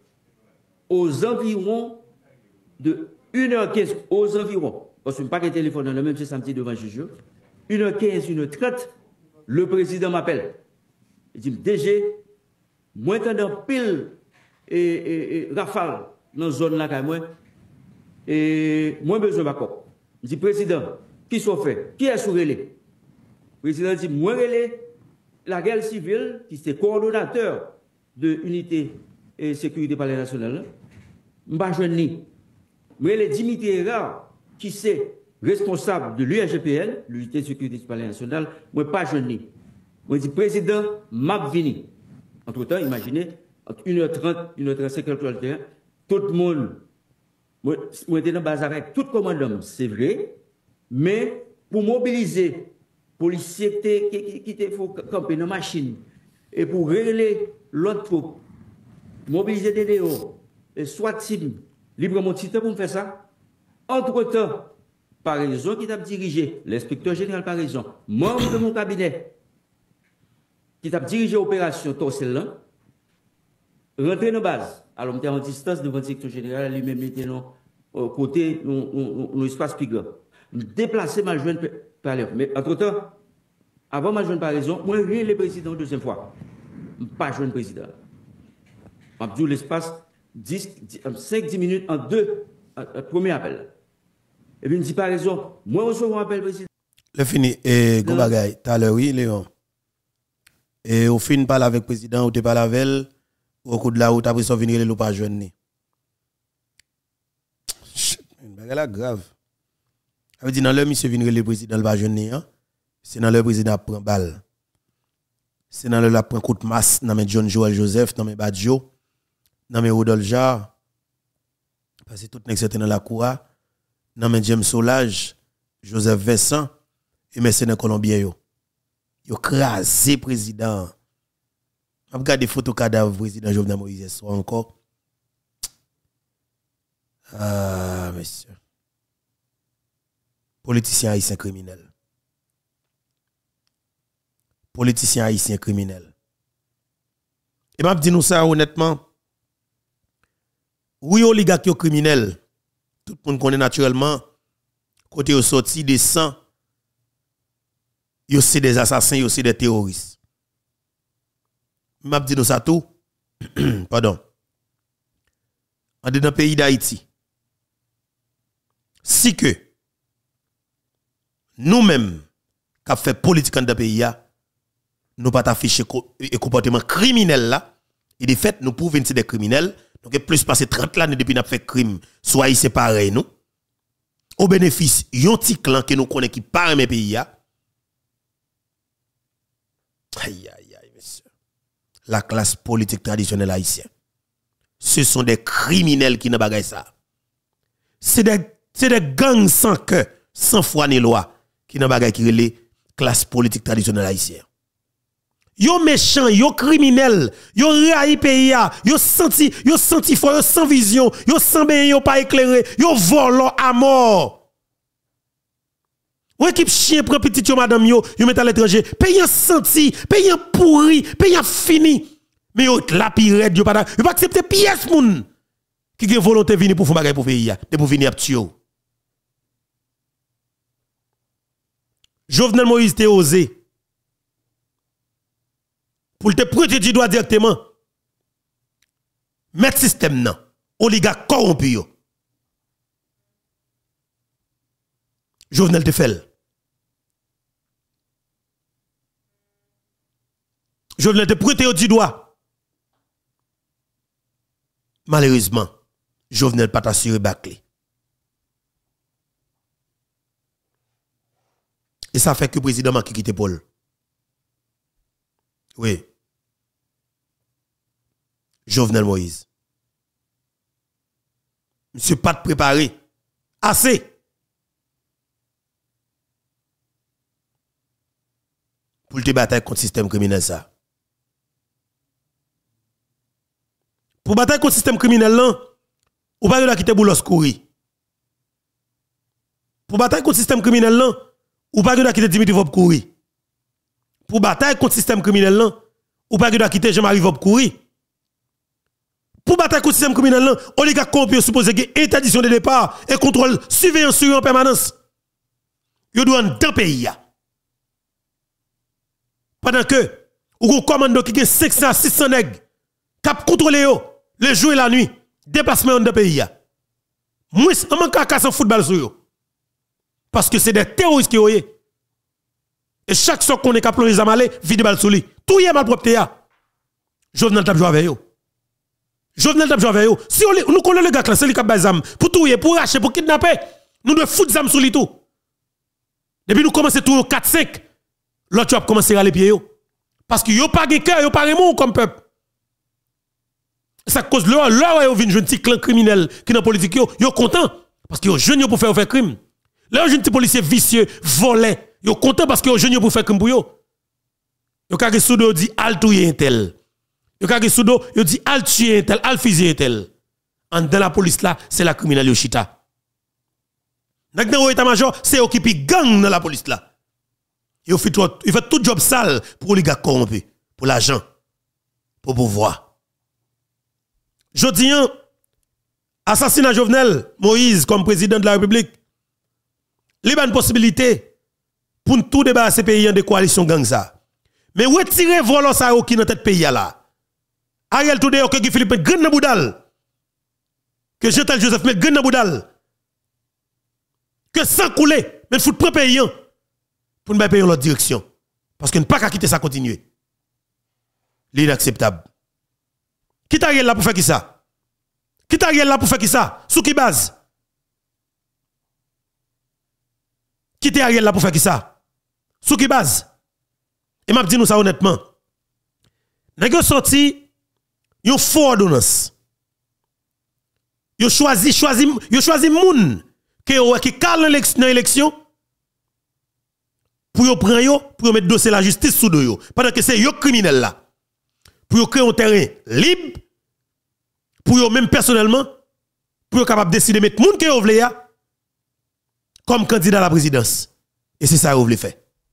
aux environs de une heure quinze, aux environs, parce que je n'ai pas de téléphone dans le même samedi devant le juge, une heure quinze, une heure trente, le président m'appelle. Il dit, D G, moi, j'entends pile et, et, et rafale dans la zone là, moi, et moi, besoin de d'accord. Il dit, président, qui sont fait? Qui est sur relais? Le président dit, moi, relais, la guerre civile, qui était coordonnateur de l'unité et sécurité palais national, je ne sais pas ni. Moi, les Dimitri Héra, qui est responsable de l'U S G P N, l'unité de sécurité palais national, moi, pas jeune ni. Moi, je dis, président, m'a vini. Entre-temps, imaginez, entre une heure trente, une heure trente-cinq, tout le monde, moi, j'étais dans la base avec tout commandant, c'est vrai, mais pour mobiliser les policiers qui étaient camper dans la machine, et pour régler l'autre troupe, mobiliser des néos, et soit team, librement petit temps pour me faire ça. Entre-temps, par raison qui t'a dirigé, l'inspecteur général par raison, membre de mon cabinet, qui t'a dirigé l'opération Torsel, rentrer dans la base. Alors, on était en distance devant le directeur général, lui-même était au côté, dans l'espace plus grand. Déplacer ma jointe par l'air. Mais entre-temps, avant ma jeune par raison, moi, rien le président deuxième fois. Pas jeune président. Je dis l'espace cinq à dix minutes en deux, euh, premier appel. Et puis, je dis pas raison, moi, je reçois un appel président. Le fini, et Gombagay, tout à l'heure, oui, Léon. Et au fin, parle avec le président, ou tu parles avec elle, au coup de la route, après ça, venir le pas jeune. Une bagarre grave. Ça veut dire, dans le monsieur venir le président, le pas jeune, c'est dans le président prend balle. C'est dans le la prend coup de masse, dans mes John Joel Joseph, dans mes Badjo, dans mes Rodolphe Jarre, parce que tout n'est que dans la cour, dans mes James Solage, Joseph Vincent, et mercenaires colombiens yo. Yo crasé président. On regarde des photos cadavres président Jovenel Moïse soit encore. Ah monsieur. Politicien haïtien criminel. Politicien haïtien criminel. Et m'a dit nous ça honnêtement. Oui oligarque yo criminel. Tout le monde connaît naturellement côté au sorti des sang. Yo c'est des assassins, yo c'est des terroristes. M'a dit nous ça tout. Pardon. En dans le pays d'Haïti. Si que nous-mêmes qui fait politique dans le pays nous pas afficher un comportement criminel là et de fait nous pouvons être des criminels donc plus passé trente ans depuis nous fait crime soit c'est pareil nous au bénéfice yon petit clan que nous connaissons qui part mes pays. Aïe, aïe, aïe, monsieur. La classe politique traditionnelle haïtienne. Ce sont des criminels qui ne bagaillent ça. C'est des, des gangs sans cœur, sans foi ni loi, qui ne bagaillent qui les classe politique traditionnelle haïtienne. Yo méchant, yo criminel, yo raï pays, yo senti, yo senti fort, yo sans vision, yo sans bien, yo pas éclairé, yo volant à mort. Ou équipe chien prend petit yo madame yo, yo met à l'étranger, payant senti, payant pourri, payant fini. Mais yo la pirate yo pas yo pas accepter pièce moun qui gen volonté venir pour faire bagay pour pays de pour venir tuer. Jovenel Moïse te osé pour te prêter du doigt directement. Mettre système nan, oligarque corrompu yo. Jovenel te fait. Jovenel te prêté au du doigt. Malheureusement, Jovenel pas assuré bâclé. Et ça fait que le président m'a quitté Paul. Oui. Jovenel Moïse. Monsieur pas préparé. Assez. Pour te battre contre le système criminel ça. Pour battre contre le système criminel là, ou pas de quitter Boulos courir. Pour battre contre le système criminel là, ou pas de quitter Dimitri Vop courir. Pour battre contre le système criminel là, ou pas de quitter Jean-Marie Vop courir. Pour battre contre le système criminel là, oligarque corrompu supposé que interdiction de départ et contrôle surveillance sur en permanence. Yo doit dans pays. Pendant que, ou un commando qui a cinq cents à six cents nègres, cap contrôler yo, le jour et la nuit, déplacement dans le pays. Moi, on manque à casser football sur yo. Parce que c'est des terroristes qui ont. Et chaque fois qu'on est capable de les vide balle sur lui. Tout y est mal propre. Jovenel t'a joué avec yo. Jovenel t'a joué avec yo. Si on nous connaissons le gars là, c'est lui qui a des armes. Pour tout y pour racher, pour kidnapper, nous devons foutre des armes sur lui tout. Depuis nous commençons tout quatre cinq. L'autre tu as commencé à les pieds. Parce que yo pas de cœur, yo pas remon comme peuple. Ça cause là là yo vinn jeune petit clan criminel qui dans politique yo, yo content parce que yo jeune yo pour faire faire crime. Là jeune petit policier vicieux, volé, yo content parce que yo jeune yo pour faire crime pour yo. Yo ka soudo dit al touyer intel. Yo ka soudo yo dit al tuer intel, al fusiller intel. En dans la police là, c'est la criminel yo chita. Nak dans état major, c'est eux qui pi gang dans la police là. Il fait tout, il fait tout job sale pour les gars corrompus, pour l'argent, pour pouvoir. Jodi an, assassinat Jovenel Moïse comme président de la République, il y a une possibilité pour tout débarrasser pays de coalition gang ça. Mais retirer volant ça qui dans tête pays là. Ariel tout d'ailleurs que Guy Philippe grand dans boudal. Que Jean-Tel Joseph met grand dans boudal. Que sans couler, mais faut prendre pays pour ne payer l'autre direction parce que ne pas quitter ça continuer. L'inacceptable. Qui t'a là pour faire qui ça? Qui t'a là pour faire qui ça? Sous qui base? Qui t'a là pour faire qui ça? Sous qui base? Et m'a dit nous ça honnêtement. Nèg sorti yon faux ordonnance. Yo choisi choisi yo choisi moun qui qui cale dans l'élection pour yo prendre yo pour mettre dossier la justice sous yo pendant que c'est yo criminel là. Pour yo créer un terrain libre pour yo même personnellement pour yo capable décider mettre moun que yo vle ya comme candidat à la présidence. Et c'est ça que vous voulez faire.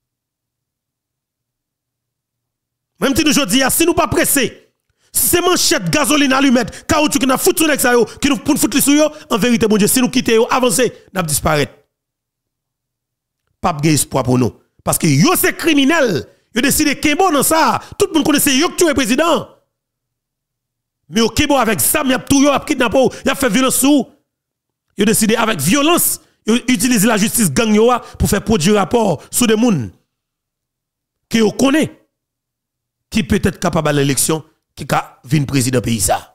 Même si nous aujourd'hui, si nous pas pressés, si c'est manchette, gasoline, allumette, caoutchouc qui n'a foutu avec ça, qui nous pour foutre sur yo, en vérité, mon Dieu, si nous quittons, avancer, nous disparaître. Pas de espoir pour nous. Parce que yo c'est criminel. Yo décidé que bon dans ça. Tout le monde connaît yo que tu es président. Mais au Kebo avec ça, y a tout yo, a kidnappé, y a fait violence sous. Yo décidé avec violence, yo utiliser la justice gang yo pour faire produire rapport sur des moun qui yo connaît qui peut être capable à l'élection qui ka vin président pays ça.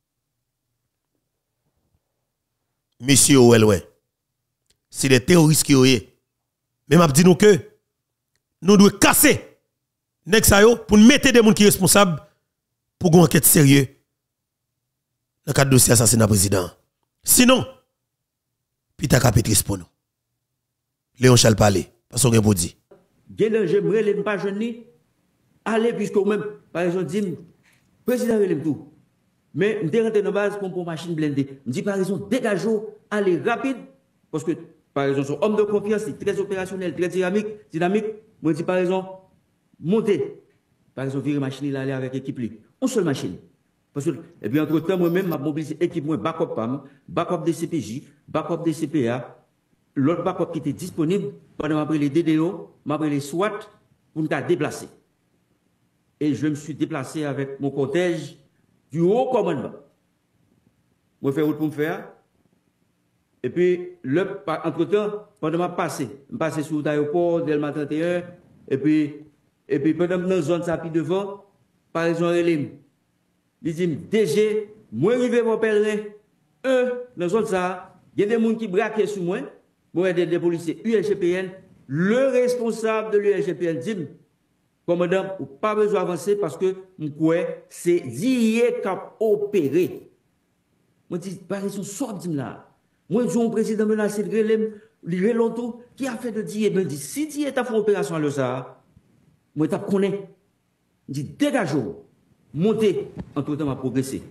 Monsieur Ouelwe, c'est des terroristes qui yo yé. Mais m'a dit nous que nous devons casser nek sa yo pour mettre des gens qui sont responsables pour une enquête sérieuse dans le cadre de dossier assassinat président. Sinon, pita capitris pour nous. Léon Charles parler parce qu'on a dit. Gen j'aimerais les pas jeunes aller puisque même par exemple dit président relève tout. Mais me rentre dans base pour machine blindée. Me dit par exemple dégageons aller rapide parce que par exemple son homme de confiance est très opérationnel, très dynamique, dynamique. Moi dis par exemple monter par exemple virer machine là aller avec équipe li. Une seule machine. Parce que et puis entre temps moi même m'a mobilisé équipe moi backup P A M, backup des C P J, backup des C P A. L'autre backup qui était disponible pendant après les D D O, après les SWAT pour nous déplacer. Et je me suis déplacé avec mon cortège du haut commandement. Je fais route pour me faire. Et puis, le, entre-temps, pendant ma passé, je passé sur l'aéroport, Delma trente et un, et puis, et puis pendant que dans la zone ça devant, par exemple, il dit, D G, moi, arrivé mon pèlerin, un, dans la zone ça, il y a des gens qui braquent sur moi, moi, des, des policiers U L G P N, le responsable de l'U L G P N dit, commandant, ou pas besoin d'avancer parce que, c'est d'hier qu'a opéré. Moi, je dis, par exemple, soit là. Moi, je suis un président menacé de Grélem, Lilelonto, qui a fait de dire, ben, dit, si Dieu t'a fait une opération à l'O-S-A, moi, je connais. Je dis, dégageons, montez, entre temps, à progresser.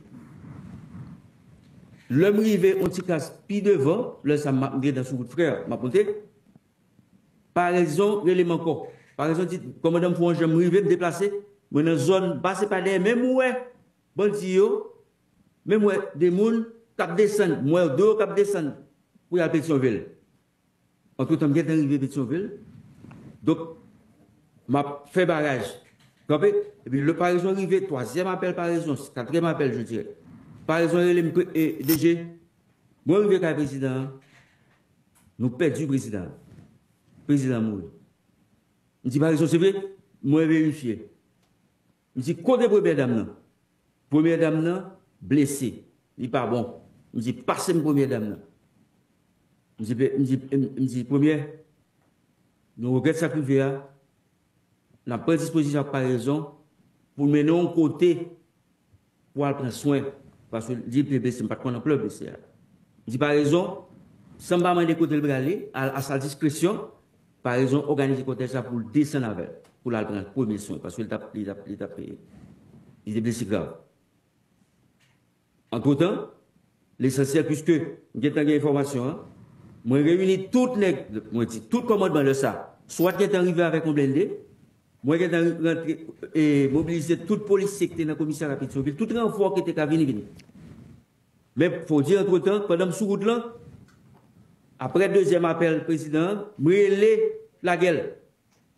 L'homme rivé, on t'y casse, puis devant, là, ça m'a dit dans son frère, m'a monté. Par exemple, l'élément encore. Par exemple, dit, commandant, pour un jeune rivé, me déplacer, moi, dans une zone, passez par des, même ouais, bon, yo, même ouais, des moules, cap descendre, moi deux cap descendre pour aller à Pétionville. En tout temps, j'ai arrivé à Pétionville. Donc, m'a fait barrage. Et puis le paraison arrivé, troisième appel paraison, quatrième appel, je dirais. Paraison et D G. Moi, arrivé avec le président, nous perdons le président. Le président mourit. Je dis, paraison, c'est vrai, moi, vérifié. Je dis, côté première dame, première dame, blessée. Il n'est pas bon. Je dis, passez une première dame. Je dis, première, nous regrettons ça privé, nous avons pris disposition par raison pour mener un côté pour prendre soin. Parce que le bébé, ce n'est pas qu'on a plein blessé. Je dis, par raison, sans pas demander côté le aller, à sa discrétion, par raison, organiser côté ça pour descendre avec, pour la prendre premier soin, parce qu'il a payé. Il est blessé grave. Entre-temps, l'essentiel, puisque j'ai une information, hein, moi réunis toutes les, moi dis, tout commandement de ça, soit qui est arrivé avec un blindé, moi qui est rentré et mobilisé toute police qui était dans le commissariat de Pétionville, tout renfort qui était à venir. Mais il faut dire entre-temps, pendant ce route là, après le deuxième appel président, moi la gueule,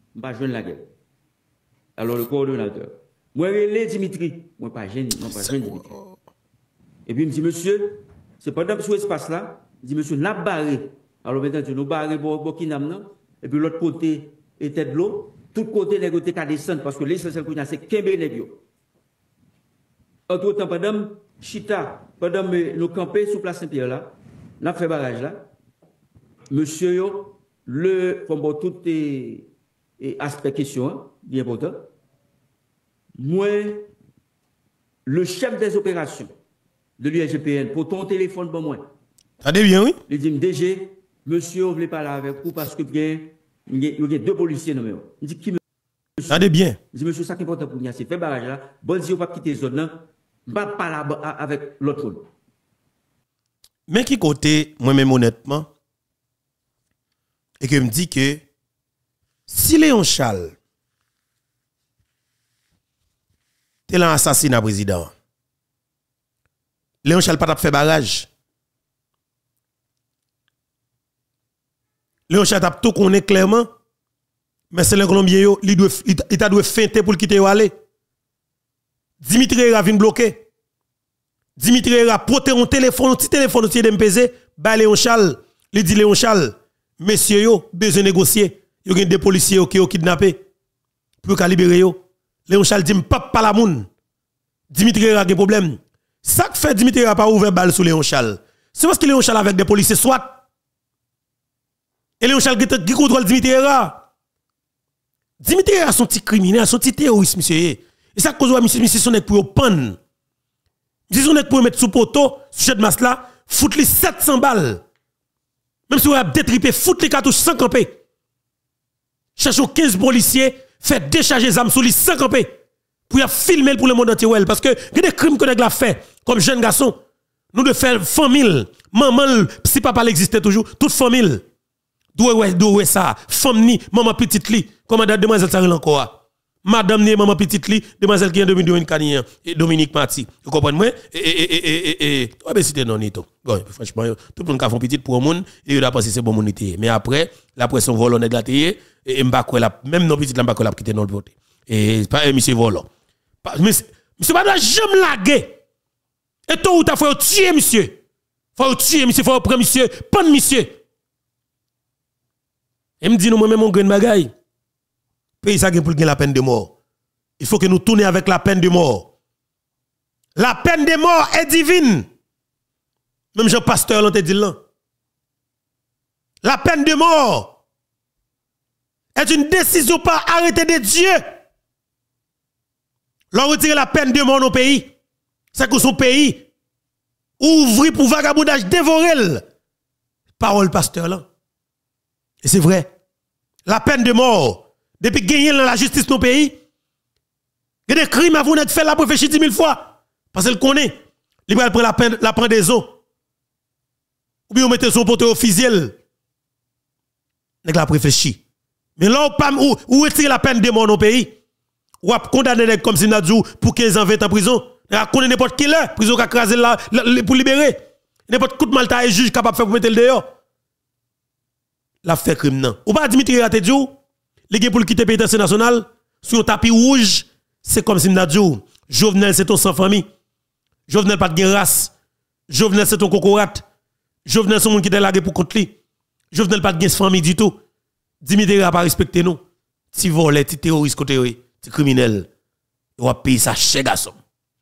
je ne vais pas joindre la guerre. Alors le coordonnateur, moi, je Dimitri, moi, pas gêné, moi, pas gêné Dimitri. Et puis, il me dit, monsieur, c'est pendant que ce espace-là, il dit, monsieur, n'a barré. Alors maintenant, nous barré pour Bokinam, et puis l'autre côté était de l'eau, tout côté, les côtés qu'à descendre, parce que l'essentiel qu'on a, c'est Kembe Negio. Entre-temps, pendant Chita, pendant nous camper sous place Saint-Pierre là, nous avons fait barrage là, monsieur, yo, le, comme tout est, aspect question, bien important, moi, le chef des opérations de l'U S G P N, pour ton téléphone, pour moi. Ça dit bien, oui? Il dit, D G, monsieur, vous ne voulez pas parler avec vous parce que il y a deux policiers nommés. Il dit, qui monsieur? Ça dit bien. Il dit, monsieur, ça qui est important pour nous, c'est faire barrage là. Bon, si on va quitter la zone là, je ne vais pas parler avec l'autre monde. Mais qui côté, moi-même honnêtement, et que me dit que si Léon Charles t'es l'assassinat président, Léon Charles pas fait barrage. Léon Charles a tout connaît clairement, mais c'est le Colombien, il doit il doit feinter pour quitter aller. Dimitri a vient bloquer. Dimitri a porté un téléphone, un petit téléphone aussi de M P Z, ba Léon Charles, il dit Léon Charles, messieurs yo, besoin de négocier. Yo gen des policiers qui ont kidnappé pour qu'à libérer yo. Léon Charles dit pas pas la moun. Dimitri a des problèmes. Ça que fait Dimitri a pas ouvert balle sur Léon Charles. C'est parce que Léon Charles avec des policiers soit. Et Léon Charles qui contrôle Dimitri a. Dimitri a son petit criminel, son petit terroriste monsieur. Et ça cause monsieur monsieur son pour pan. Si on est pour mettre sous poteau, sur cette masse là, foutre les sept cents balles. Même si on a détripé, foutre les cartouches sans camper. Cherchons quinze policiers, fait décharger les armes sur les sans camper. Pour y filmer pour le monde entier. Parce que il y a des crimes que nous avons fait, comme jeune garçon. Nous devons faire famille, maman, si papa l'existait toujours, toute famille. D'où est d'où est ça? Femme ni, maman petite li, commandant demoiselle Saril encore. Madame ni maman petite li, demoiselle qui est Dominique Canien et Dominique Mati. Vous comprenez moi? Et et et et et toi ben c'était non nito. Bon, franchement, tout le monde qui a fait petite pour un monde, il doit penser c'est bon monité. Mais après, la pression volo nèg la teye et m'pa quoi la même non petite la m'pa quoi la quitter non le voter. Et pas un monsieur volo. Monsieur monsieur pas jamais laguer. Et toi ou t'as fait tuer monsieur. Faut tuer monsieur, faut prendre monsieur, pas monsieur. Et me dit nous même on gagne bagaille. Pays ça pour gagner la peine de mort. Il faut que nous tournions avec la peine de mort. La peine de mort est divine. Même Jean Pasteur l'a dit là. La peine de mort est une décision par arrêté de Dieu. L'on retire la peine de mort dans nos pays. C'est que son pays ouvre pour vagabondage dévorer. Parole pasteur là. Et c'est vrai. La peine de mort, depuis gagner la justice dans nos pays, il y a des crimes à vous n'être fait là pour réfléchir dix mille fois. Parce qu'elle connaît. Il va prendre la peine, la pendaison. Ou bien on mette son poteau officiel. Il va réfléchir. Mais là, où, où retirer la peine de mort dans nos pays, ou à condamner comme si nous pour quinze ans, vingt ans en prison. Il a condamné n'importe qui là, prison qui a crasé là pour libérer. N'importe coup de malta est juge capable de faire pour mettre le dehors. La fait crime non. Ou pas Dimitri Ratedjou, les pour quitter le pénitentiaire national, sur un tapis rouge, c'est comme si nous avons Jovenel c'est ton sans famille. Jovenel pas de race. Jovenel c'est ton cocorat. Jovenel c'est monde qui est lagué pour contre lui. Jovenel pas de famille du tout. Dimitri n'a pas respecté nous. Si volé, si terroriste côté oui, si criminel. On va payer ça chez garçon.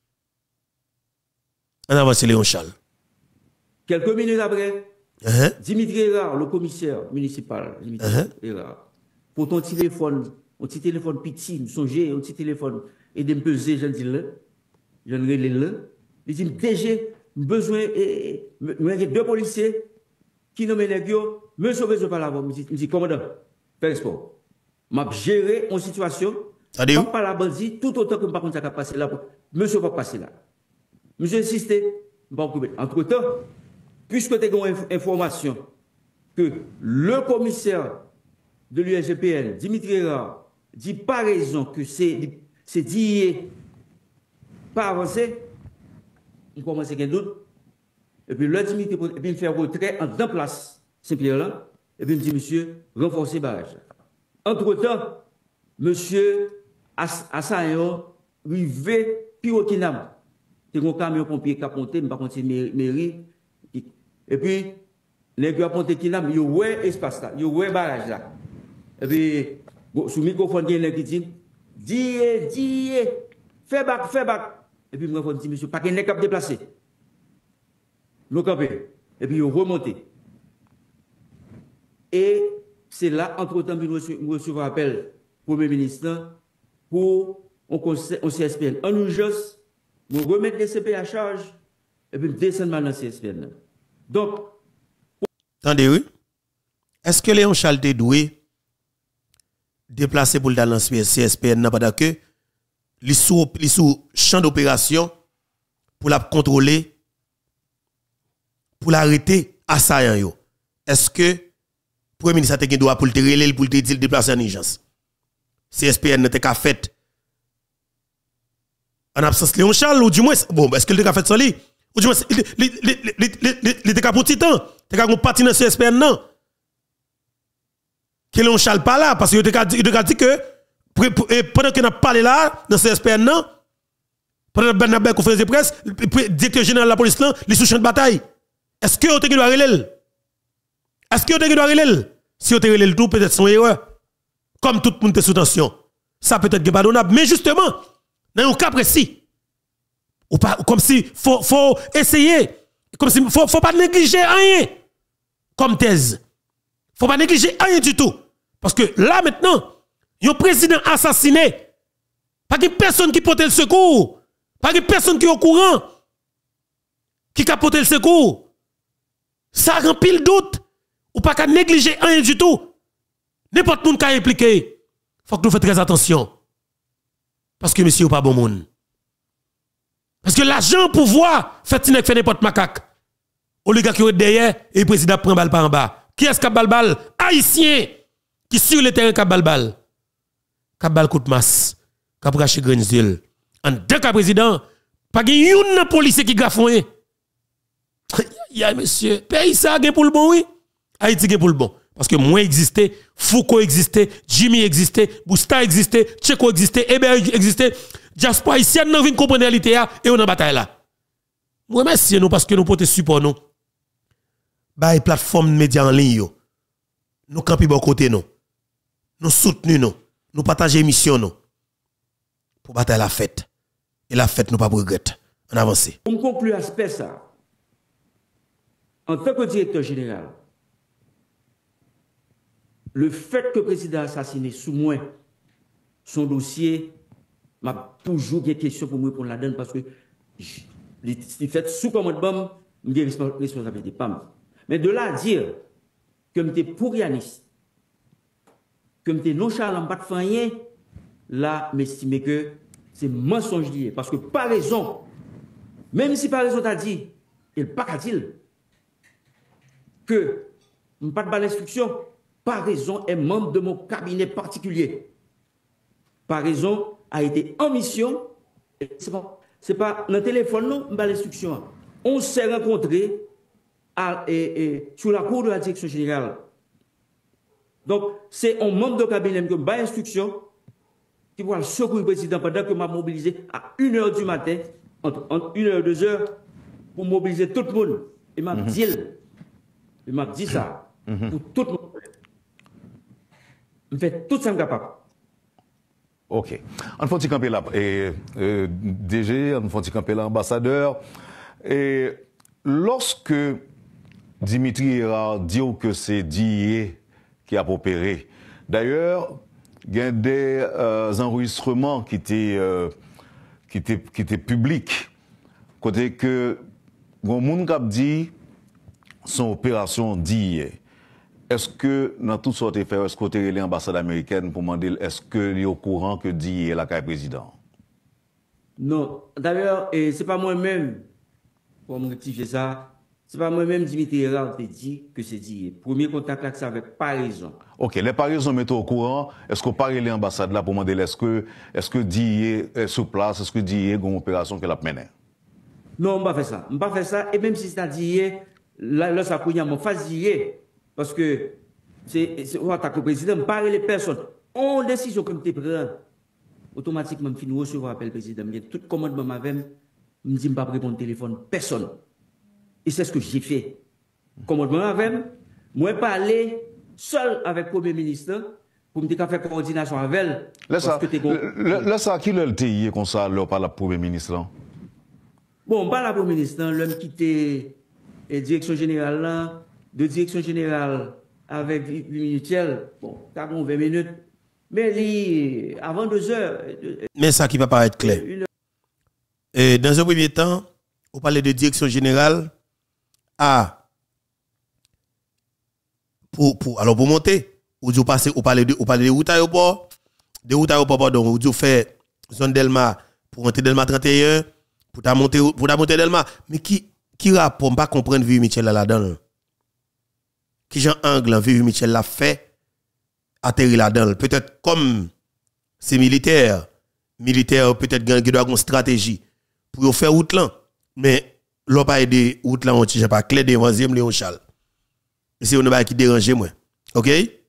On avance Léon Charles. Quelques minutes après, Uh-huh. Dimitri Erard, le commissaire municipal, Dimitri uh-huh. Erard, pour ton téléphone, un petit téléphone petit, songez, un petit téléphone, et de me peser, je dis là, je ne relais là, il dit, D G, besoin, nous avons deux policiers qui nomment les gars, monsieur besoin par là-bas, je dis, commandant, fais sport. M'a géré une situation, pas par la bandit, tout autant que je ne sais pas passer là, monsieur va passer là. Monsieur insisté, entre temps, puisque tu as une information que le commissaire de l'U S G P N, Dimitri Erard, dit par raison que c'est dit pas avancé, on commence à avoir un doute. Et puis le Dimitri, et puis il me fait retrait en deux places, Saint-Pierre là, et puis il me dit, monsieur, renforcez barrage. Entre-temps, monsieur Assayon, rivé, Pirokinam. C'est un camion pompier qui a monté, mais par contre, c'est mairie. Et puis, les gars ont monté Kinam, ils ont ouais espace là, ils ont ouais barrage là. Et puis, sous le microphone, il y a un qui dit, dis, dis, fais bac, fais bac. Et puis, le microphone dit, monsieur, pas qu'il n'est qu'à déplacer. Nous campé. Et puis, ils ont remonté. Et c'est là, entre-temps, nous recevons appel Premier ministre pour un C S P N en urgence, nous remettre les C P à charge et puis descendre dans le C S P N. Donc, attendez, oui. Est-ce que Léon Charles est doué déplacer pour le dans le C S P N pendant que les sous sous champ d'opération pour la contrôler, pour l'arrêter assaillant yo? Est-ce que le Premier ministre a droit pour le tirer pour le déplacer en urgence? C S P N n'était qu'à fait en absence de Léon Charles, ou du moins, bon, est-ce que le a fait ça lui? Ou du moins, il était qu'à pour titan, il était qu'à partir dans C S P N, non? Que Léon Charles pas là, parce qu'il était qu'à dit que pendant qu'il a parlé là, dans C S P N, non? Pendant que Ben conférence de presse, le directeur général de la police, là, il est sous champ de bataille. Est-ce que vous doit relayer? Est-ce que vous doit relayer? Si vous relayer le tout, peut-être son erreur. Comme tout le monde est sous tension. Ça peut être pardonnable. Mais justement, dans un cas précis, ou pas, comme si faut, faut essayer, comme si faut, faut pas négliger rien comme thèse. Faut pas négliger rien du tout. Parce que là maintenant, il y a un président assassiné. Pas de personne qui porte le secours. Pas de personne qui est au courant. Qui capote le secours. Ça remplit le doute. Ou pas qu'à négliger rien du tout. N'importe qui est impliqué. Faut que nous fassions très attention. Parce que monsieur n'est pas bon monde. Parce que l'argent, pouvoir, fait une fait n'importe macaque. Au lieu qui est derrière, et le président prend balle par en bas. Qui est-ce qui a balle balle? Haïtien. Qui sur le terrain qui a balle balle. Qui a balle coup de masse. Qui a braché Grenzil. En deux cas président, pas de policier qui grafoué. Ya monsieur, pays ça pour le bon oui. Haïti pour le bon. Parce que moi existais, Foucault existait, Jimmy existait, Bousta existait, Tcheko existait, Hébert existait, Jasper haïtien nous vient comprendre la réalité et on en bataille là. Moi merci nous parce que nous portons support nous. Bah plateforme médias en ligne yo. Nous campi bon côté nous. Nous soutenons nous, nous partager émission nous. Pour bataille la fête. Et la fête nous pas regretter. On avance. Pour conclure aspect ça. En tant que directeur général, le fait que le président a assassiné sous moi, son dossier, m'a toujours des questions pour moi pour la donne parce que il fait sous commandement, j'ai responsabilité. Mais de là à dire que je suis pourrianiste, que je suis nonchalant, pas de rien, là, m'estime que c'est mensonge lié. Parce que par raison, même si par raison t'as dit, il n'a pas qu'à dire que je n'ai pas de l'instruction. Par raison est membre de mon cabinet particulier. Par raison a été en mission. C'est pas, c'est pas dans le téléphone, non, pas l'instruction. On s'est rencontrés à, et, et, sur la cour de la direction générale. Donc, c'est un membre de cabinet qui m'a instruction qui va le secourir le président pendant que m'a mobilisé à une heure du matin, entre, entre une heure et deux heures, pour mobiliser tout le monde. Il m'a dit, il m'a dit ça, pour tout le monde. Je fais tout ça capable. Ok. On faut camper là. Et euh, D G, on faut camper là, ambassadeur. Et lorsque Dimitri a dit que c'est D I A qui a opéré, d'ailleurs, il y a des euh, enregistrements qui étaient, euh, qui étaient, qui étaient publics. Côté que, bon, moun kap dit son opération D I A. Est-ce que, dans tout ce que fait, est-ce que vous avez l'ambassade américaine pour demander, est-ce que vous êtes au courant que D I A est la carte président? Non. D'ailleurs, ce n'est pas moi-même, pour me rectifier ça, ce n'est pas moi-même, Dimitri Hérard, qui dit que c'est D I A. Premier contact là, c'est avec paraison. Ok, les paraisons mettent au courant. Est-ce que vous parlez l'ambassade là pour demander, est-ce que, est-ce que D I A est sur place, est-ce que D I A a une opération qu'elle a menée? Non, on ne va pas faire ça. On ne va pas faire ça. Et même si c'est à D I A, là, là, ça a mon phase D I A. Parce que c'est on attaque le président, parler les personnes. en décision comme tu prends, automatiquement, je finis recevoir appel président. Tout commandement m'avait, je me dis, je ne peux pas répondre au téléphone, personne. Et c'est ce que j'ai fait. Commandement m'avait, moi, parler seul avec le Premier ministre pour me dire qu'on fait coordination avec elle. Là, ça, là, ça, qui l'a été comme ça, là, par le Premier ministre, là? Bon, par le Premier ministre, l'homme qui était la direction générale, là, de direction générale avec Michel, bon, quarante vingt minutes. Mais lui, avant deux heures. Mais ça qui va paraître clair. Et dans un premier temps, on parlait de direction générale à. Pour, pour, alors, pour monter, ou vous passez, on parle de, on parle de route aéroport, de route aéroport, pardon, ou vous fait zone Delma pour monter Delma trente et un, pour ta monter, pour ta monter Delma. Mais qui, qui rapport, pas comprendre Vieux Michel là-dedans? Qui Jean Angle, Vieux Michel l'a fait? Atterrir là-dedans. Peut-être comme c'est militaire, militaire peut-être qui doit avoir une stratégie pour faire route là, mais l'on pas aider route là on tient pas clé de onzième Léon Charles. C'est on pas qui déranger moi. OK?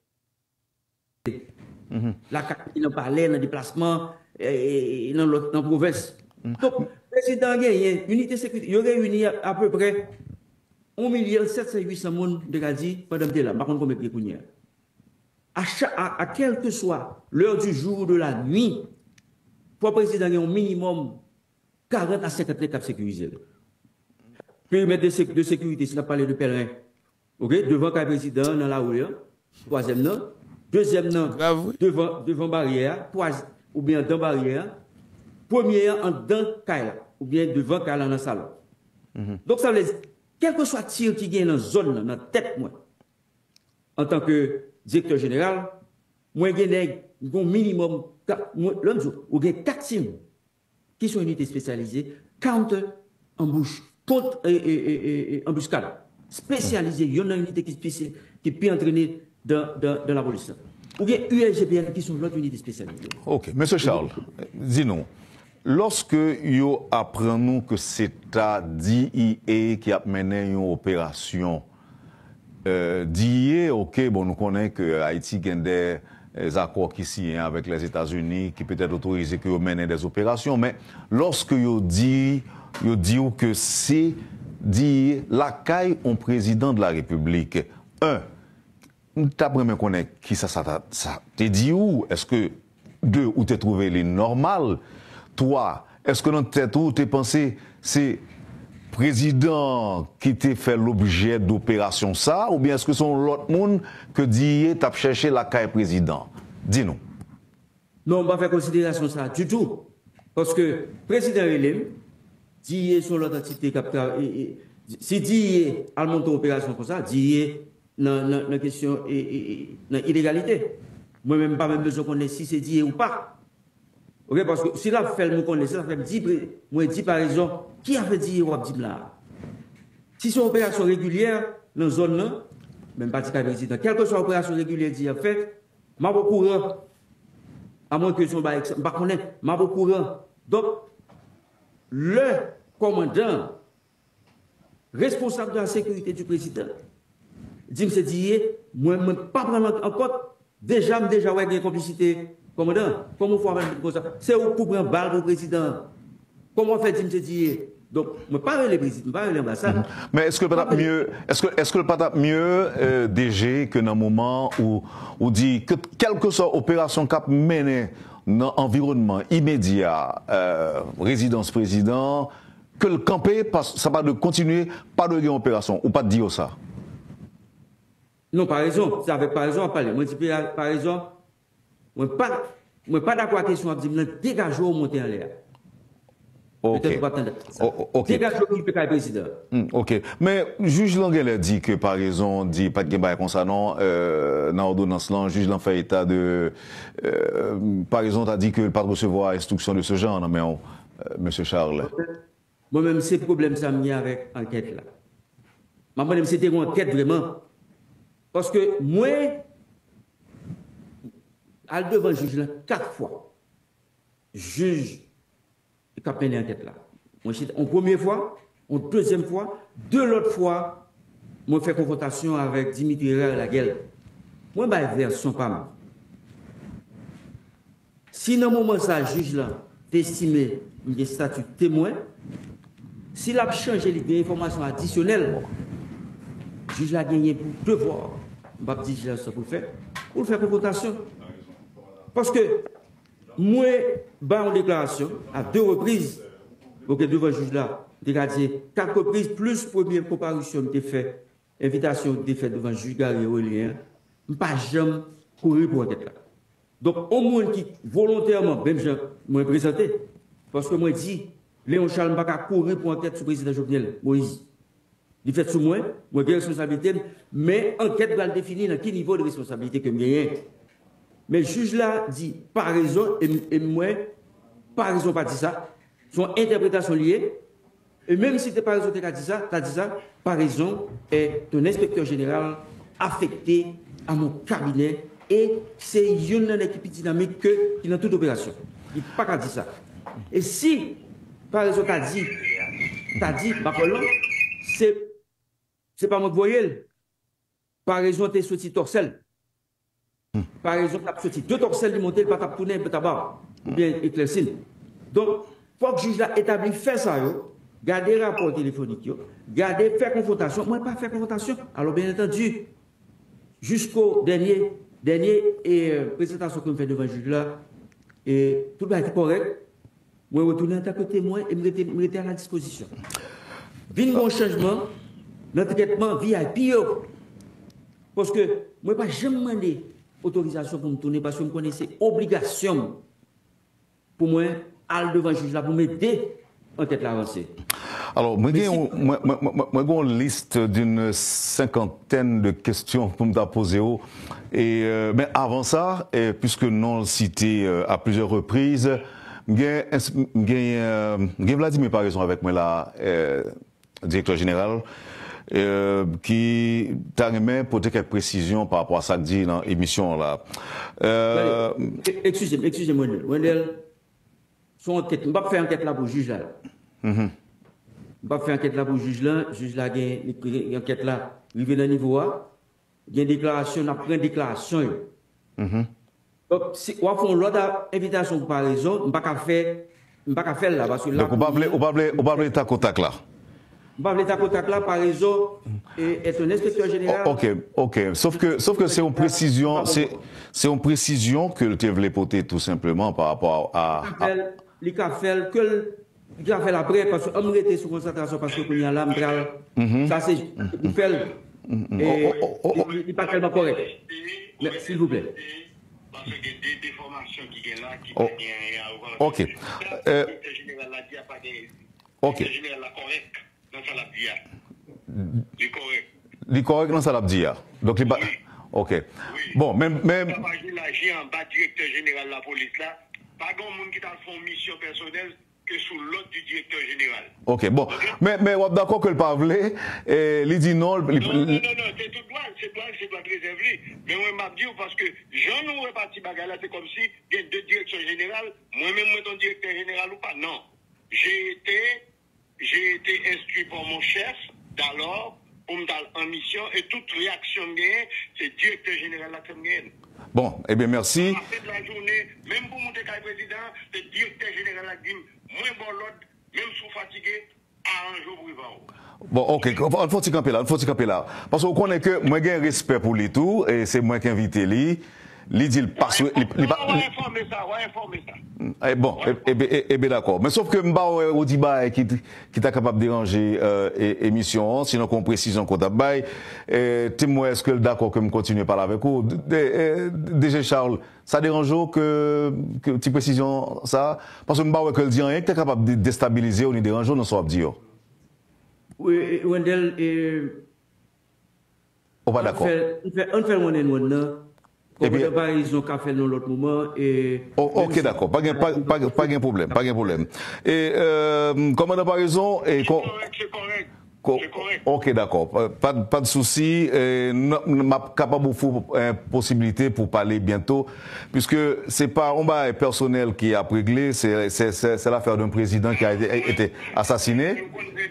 Mm-hmm. La capitale n'a parlé dans le déplacement et dans la province. Mm-hmm. Donc, le président a gagné, unité sécurité, il y a réuni à peu près un million sept cent huit cents personnes de Gazi pendant que là, par contre, combien de gens? À, à, à quelle que soit l'heure du jour ou de la nuit, pour le président, il y a un minimum quarante à cinquante cap sécurisés. Périmètre de, de sécurité, si on a parlé de pèlerin, okay? Devant le président, dans la rue, troisième nom, deuxième nom, devant, devant barrière, ou bien dans barrière, premier en dans Kaila, ou bien devant Kaila dans le salon. Mm-hmm. Donc ça veut dire, quel que soit le tir qui gagne dans la zone, dans la tête, moi, en tant que directeur général, moi, j'ai un minimum, l'homme jour, ou j'ai quatre teams qui sont unités spécialisées, counter, embouche, contre et, et, et, et embuscade, spécialisées. Il y a une unité qui, spécial, qui peut entraîner dans, dans, dans la police. Ou bien U L G P N qui sont l'autre unité spécialisée. Ok, Monsieur Charles, dis-nous, lorsque vous apprenez que c'est à D I A qui a mené une opération, Euh, d'hier, ok, bon, nous connaissons que Haïti a des accords qui signent avec les États-Unis, qui peut-être autorisé que vous menez des opérations, mais lorsque vous dites que c'est dit la caille au président de la République, un, nous t'apprenons connaître qui ça, ça, ça t'est dit où? Est-ce que, deux, où t'es trouvé les normales? Trois, est-ce que dans tête où t'es pensé, c'est président qui t'a fait l'objet d'opération ça, ou bien est-ce que c'est l'autre monde que dit t'as cherché la caille président? Dis-nous. Non, on va faire considération ça du tout. Parce que président Elim, dit sur l'autre entité capitale, si dit à monter opération comme ça, dit dans la question de l'illégalité. Moi-même, pas même besoin de connaître si c'est dit ou pas. Okay, parce que si la fait nous connaître, ça fait dix, moi dix par exemple, qui a fait dix ou dix là? Si c'est une opération régulière dans la zone là, même pas de président, quelle que soit l'opération régulière qui a fait, m'a pas courant. À moins que son pas pas connaître, m'a pas courant. Donc le commandant responsable de la sécurité du président dit me dit moi même pas prendre en compte déjà déjà ouais une complicité. Commandant, comment faut faire ça? C'est où pour prendre balle au président? Comment fait il me dire? Donc, je ne parle pas les présidents, je ne parle pas l'ambassade. Mais est-ce que le pas mieux, est-ce que est-ce que le pas mieux euh, D G que dans le moment où on dit que quelle que soit opération cap menée dans l'environnement immédiat, euh, résidence président, que le camper, ça va de continuer, pas de une opération, ou pas de dire ça? Non, par exemple, ça avec par exemple à parler. Moi, je dis par exemple. Je ne suis pas d'accord avec la question de dégager ou monter en l'air. Ok. Dégager qui peut être président. Ok. Mais le juge Languel a dit que, par exemple, dit pas de débat comme ça, non, euh, dans l'ordonnance, le juge Languel fait état de. Euh, par exemple, a dit que le pas de recevoir instruction de ce genre, non, mais on, euh, M. Charles. Moi-même, c'est le problème ça me avec l'enquête là. Moi-même, c'était une enquête vraiment. Parce que moi, al devant le juge là, quatre fois. Juge, qui a mené l'enquête là. Moi, en première fois, en deuxième fois, deux l'autre fois, moi, fait confrontation avec Dimitri Herrera la gueule. Moi, bah, version pas mal. si dans le moment ça, le juge là, estimé le statut témoin, s'il a changé les informations additionnelles, le juge a gagné pour devoir, je ne vais pas dire ça pour le faire, pour faire confrontation. Parce que moi, bah en déclaration, à deux reprises, ok, devant le juge là, j'ai quatre reprises, plus première comparution que fait, invitation que fait devant le juge Gary Aurélien, je ne pas jamais courir pour enquête là. Donc, au moins qui volontairement, même je m'ai présenté, parce que moi, je dis, Léon Charles n'a pas courir pour enquête sur le président Jovenel Moïse. Il fait sous moi, moi j'ai responsabilité, mais enquête va le définir dans quel niveau de responsabilité que j'ai. Mais le juge là dit, par raison, et, et moi, par raison, pas dit ça, son interprétation liée, et même si tu n'as pas raison, tu as dit ça, tu as dit ça, par raison, est ton inspecteur général affecté à mon cabinet, et c'est une équipe dynamique que, qui est dans toute opération. Il n'a pas qu'à dire ça. Et si, par raison, tu as dit, tu as dit, bah, c'est, c'est pas moi qui voyais, par raison, tu es sorti torsel. Par exemple, tu as sorti deux torselles du monté, pas ta tourner, pas ta barre, ou bien éclairci. Donc, il faut que le juge là établi faire ça, garder le rapport téléphonique, garder, faire confrontation. Moi, pas faire confrontation. Alors, bien entendu, jusqu'au dernier, dernier et, euh, présentation que je fais devant le juge là, et tout va être correct. Moi, je retourne en tant que témoin et me mettre à la disposition. Vine mon changement, notre traitement V I P. Parce que moi, je ne pas jamais demandé autorisation pour me tourner parce que je connais c'est obligation pour moi aller devant le juge là pour m'aider en tête l'avancée. Alors, moi, j'ai une liste d'une cinquantaine de questions pour me poser. Et, euh, mais avant ça, et puisque nous cité euh, à plusieurs reprises, j'ai euh, Vladimir par exemple avec moi là, euh, directeur général. Euh, qui t'a remis pour quelques précisions par rapport à ça que dit dans l'émission là. Euh... Excusez-moi, excusez-moi, Wendell. Son enquête, je ne vais pas faire enquête là pour le juge là. Je ne vais pas faire enquête là pour le juge là. Le juge là, il y a une enquête là, il vient dans niveau A. Il y a une déclaration, on a pris une déclaration. Mm-hmm. Donc, si on fait l'autre invitation par raison, je ne vais pas faire là. Parce que là. Donc, on ne va pas faire ta contact là. Bah, l'État contact là, par réseau, est un inspecteur général. Ok, ok. Sauf que, sauf que c'est une précision, c'est, c'est une précision que tu voulais porter tout simplement par rapport à. Les cafés, que les cafés après, parce qu'on était sous concentration parce qu'on y a l'âme, ça c'est, vous faites, et il n'est pas tellement correct. S'il vous plaît. Parce qu'il y a des déformations qui sont là, qui oh. Ok. Euh, ok. Dans sa labdia. C'est correct. C'est correct dans sa labdia. Donc, oui. Ok. Oui. Bon, même. même... l'agir en bas directeur général de la police là, pas grand monde qui t'a fait une mission personnelle que sous l'autre du directeur général. Ok, bon. Okay. Mais, mais, on est d'accord que le parler, et il dit non. Non, non, non, non, c'est tout droit, c'est droit, c'est droit réservé. Mais moi, je m'a dit parce que j'en ai reparti bagarre là, c'est comme si il y a deux directeurs généraux, moi-même, moi, ton directeur général ou pas. Non. J'ai été. J'ai été instruit par mon chef d'alors pour me donner en mission et toute réaction gagne, c'est le directeur général qui gagne. Bon, eh bien merci. À la fin de la journée, même pour monter le président, c'est le directeur général qui dit, moins bon l'autre, même sous fatigué, à un jour pour y voir. Bon, ok, il faut s'y camper là, il faut s'y camper là. Parce qu'on connaît que moi j'ai un respect pour lui tout, et c'est moi qui invite lui. Il dit le passe. On va informer ça, on va informer ça. Eh bon, eh bien eh, eh, d'accord. Mais sauf que Mba au débat qui qui est capable de déranger euh, émission, sinon qu'on précise encore d'abord. Témoin, est-ce que d'accord que me continue à parler avec vous? D G Charles, ça dérange que que petite précision ça parce que Mba que le dit rien, que tu es capable de déstabiliser ou de déranger dans son dire. Oui, Wendell et on va d'accord. On fait on fait mon non. Et bien, ils ont fait dans l'autre moment et. Oh, ok, d'accord, pas de pas, pas, pas, pas problème, pas de problème. Et euh, commandant par raison et. C'est correct, c'est correct. C'est correct. Ok, d'accord, pas, pas de souci. M'a capable de vous une possibilité pour parler bientôt, puisque c'est pas un bail personnel qui a réglé, c'est c'est c'est l'affaire d'un président qui a été, été assassiné.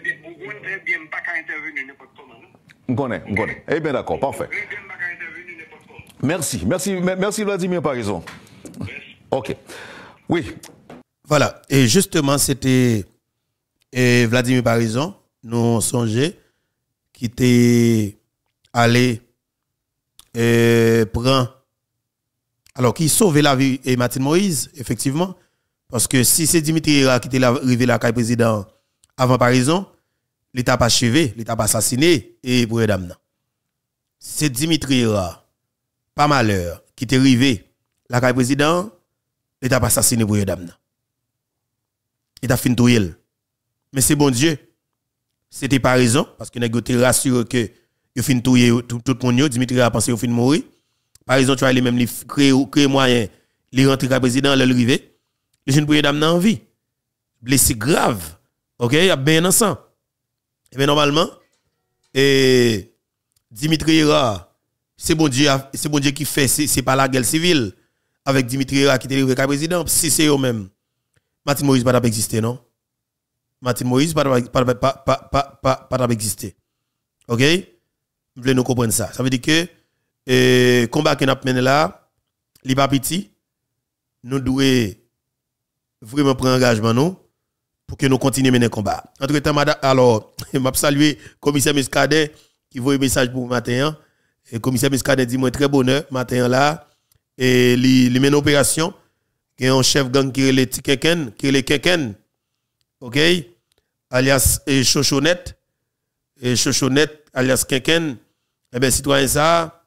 On connaît, on connaît. Eh bien, d'accord, parfait. Merci, merci, merci Vladimir par raison. Ok. Oui. Voilà. Et justement, c'était Vladimir Parison, nous songeons, qui était allé et prend alors qui sauve la vie de Martin Moïse effectivement parce que si c'est Dimitri Hira qui était arrivé là comme président avant Parison, l'état pas achevé, l'état pas assassiné et pour dame c'est Dimitri Hira pas malheur qui était arrivé là comme président, l'état pas assassiné pour dame il a fini tout mais c'est bon Dieu c'était pas raison parce que nèg te rassure que il fin touyer tout tout monde Dimitri a pensé au fin mourir par exemple tu vas aller même li créer créer moyen li rentrer comme président le river les jeunes pour dame en vie blessé grave OK il y a bien dans sang et bien normalement et Dimitri Hira c'est bon Dieu c'est bon Dieu qui fait c'est pas la guerre civile avec Dimitri Hira qui était arrivé comme président si c'est eux même Martin Moïse pas exister non Martin Moïse pas pas pas pas pas pas pas exister. OK? Vous voulez nous comprendre ça. Ça veut dire que le combat que nous mené là, il pas petit. Nous devons vraiment prendre engagement nous pour que nous continuions mener le combat. Entre-temps, alors, je vais saluer le commissaire Muscadet qui voit un message pour matin. Le commissaire Muscadet dit moi très bonheur matin là et il mène opération. Il y a un chef gang qui est le Keken, qui est le Keken. OK, alias et Chochonette et Chochonette alias Keken eh ben citoyen ça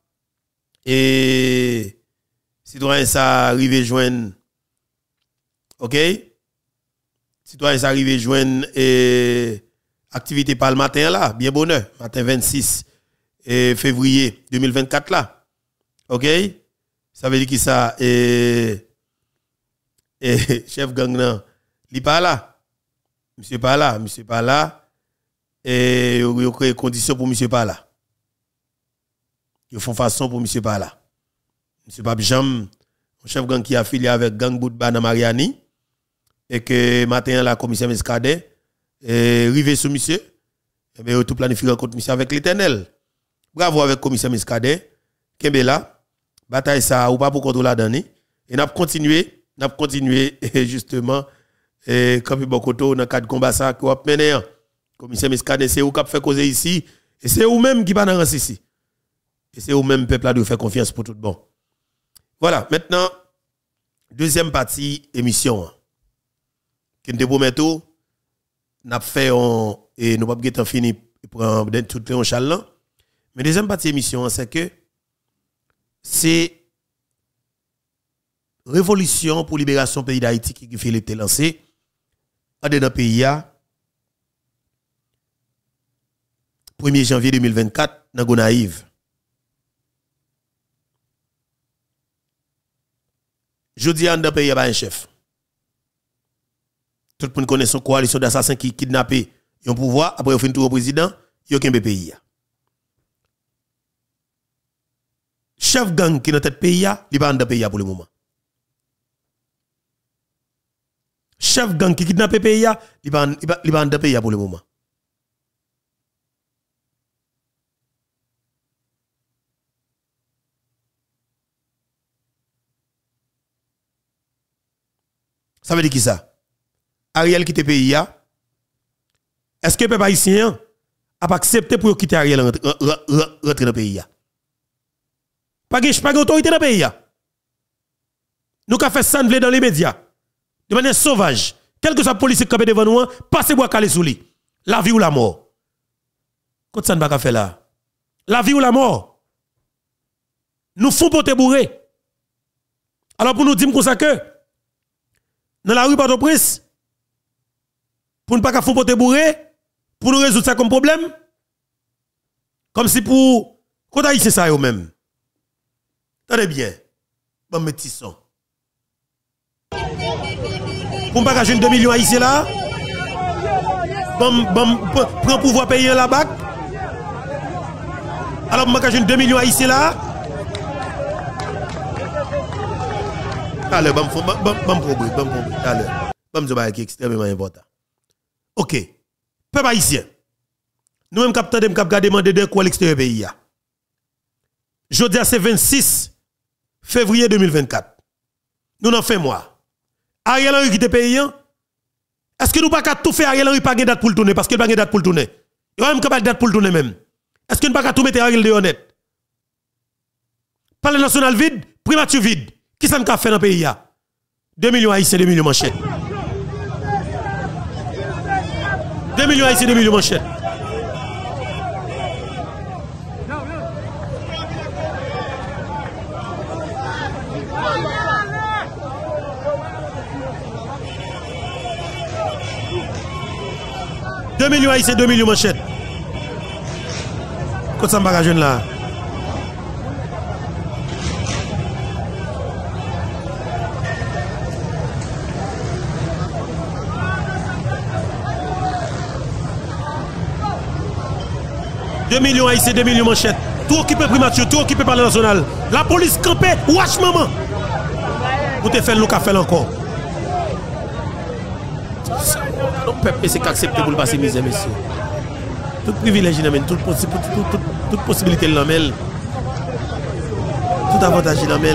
et citoyen ça arrivé joindre OK citoyen ça arrivé joindre et activité par le matin là bien bonheur matin vingt-six et février deux mille vingt-quatre là OK ça veut dire qui ça et et chef gang nan li pas là monsieur pas là, monsieur pas là, et ils ont créé conditions pour monsieur pas là. Ils font façon pour monsieur pas là. Monsieur Pape Jam, un chef gang qui est affilié avec gang Boudba dans Mariani, et que matin la commissaire Muscadet est arrivé sur monsieur, et bien tout planifié contre monsieur avec l'Éternel. Bravo avec commissaire Muscadet, Kembe là, bataille ça ou pas pour contrôler la donner, et n'a continué, n'a continué justement. Et comme Bokoto dans cadre combat ça qu'on a mené commissaire Muscadet c'est où qu'a fait causer ici et c'est vous même qui pas dans ici et c'est vous même peuple là de faire confiance pour tout bon. Voilà, maintenant deuxième partie émission que nous promet tout n'a fait on et nous pas guetter fini pour tout le chaland mais deuxième partie émission c'est que c'est révolution pour libération pays d'Haïti qui Philippe a lancé en dedans pays premier janvier deux mille vingt-quatre dans Gonaïve. Jodi en dedans pays a un chef. Tout le monde connaît son coalition d'assassins qui kidnappé un pouvoir après fin tour au président, yo kembe pays. Chef gang qui dans tête pays, il pas en dedans pays pour le moment. Chef gang qui kidnappe pays, il va il va en pays pour le moment. Ça veut dire qui ça? Ariel quitte pays. Est-ce que le peuple haïtien a accepté pour quitter Ariel rentrer dans le pays? Pas de autorité dans le pays. Nous avons fait ça dans les médias. De manière sauvage, quel que soit la police qui est devant nous, passez bois calé sous lui. La vie ou la mort. Quand ça ne va pas faire là? La vie ou la mort? Nous font porter bourré. Alors pour nous dire comme ça que, dans la rue Port-au-Prince, pour ne pas faire porter bourré, pour nous résoudre ça comme problème, comme si pour, quand c'est ça eux même. Tenez bien, bon petit son. Pour ne pas gagner deux millions haïtiens là, bon, bon, prend pouvoir payer la bac. Alors, pour ne pas gagner deux millions haïtiens là. Allez, bon, bon, bon, bon, bon, bon, bon, allez, bon, c'est qui est extrêmement important. Ok, peuple haïtien, nous-mêmes, capteurs de cap demander de quoi l'extérieur pays. Jeudi, c'est vingt-six février deux mille vingt-quatre. Nous n'en faisons mois. Ariel Henry qui te payant. Est-ce que nous pas tout faire Ariel Henry pas de date pour le tourner parce qu'il pas de date pour le tourner. Il a même pas de date pour le tourner même. Est-ce que nous pas tout mettre Ariel de honnête? Palais national vide, primature vide. Qui ça nous fait dans le pays là? deux millions haïtiens, deux millions manchettes. deux millions haïtiens, deux millions manchettes. deux millions haïtiens, deux millions manchettes. Quand ça me jeune là? deux millions haïtiens, deux millions manchettes. Tout occupé primature, tout occupé par le national. La police campée, wesh maman. Vous te faites le café encore. Le peuple c'est qu'accepter pour le passer misère, monsieur. Tout privilège, toute, possi toute, toute, toute possibilité de l'amel. Tout avantage de l'amel.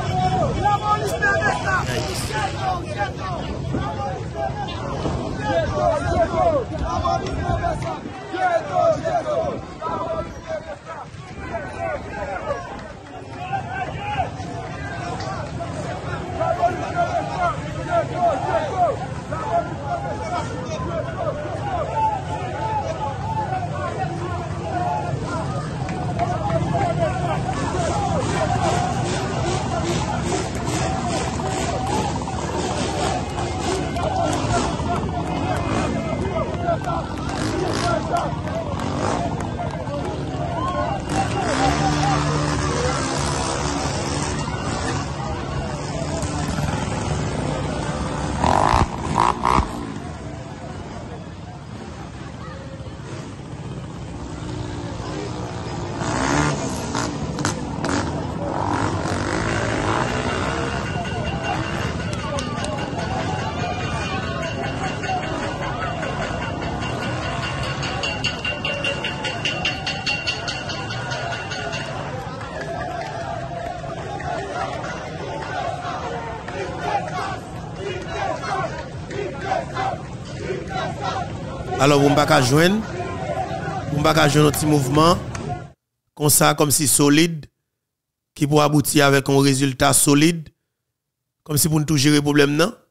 Alors, on ne peut pas joindre, on ne peut pas joindre un petit mouvement, comme ça, comme si solide, qui pourra aboutir avec un résultat solide, comme si pour nous tout gérer le problème, non?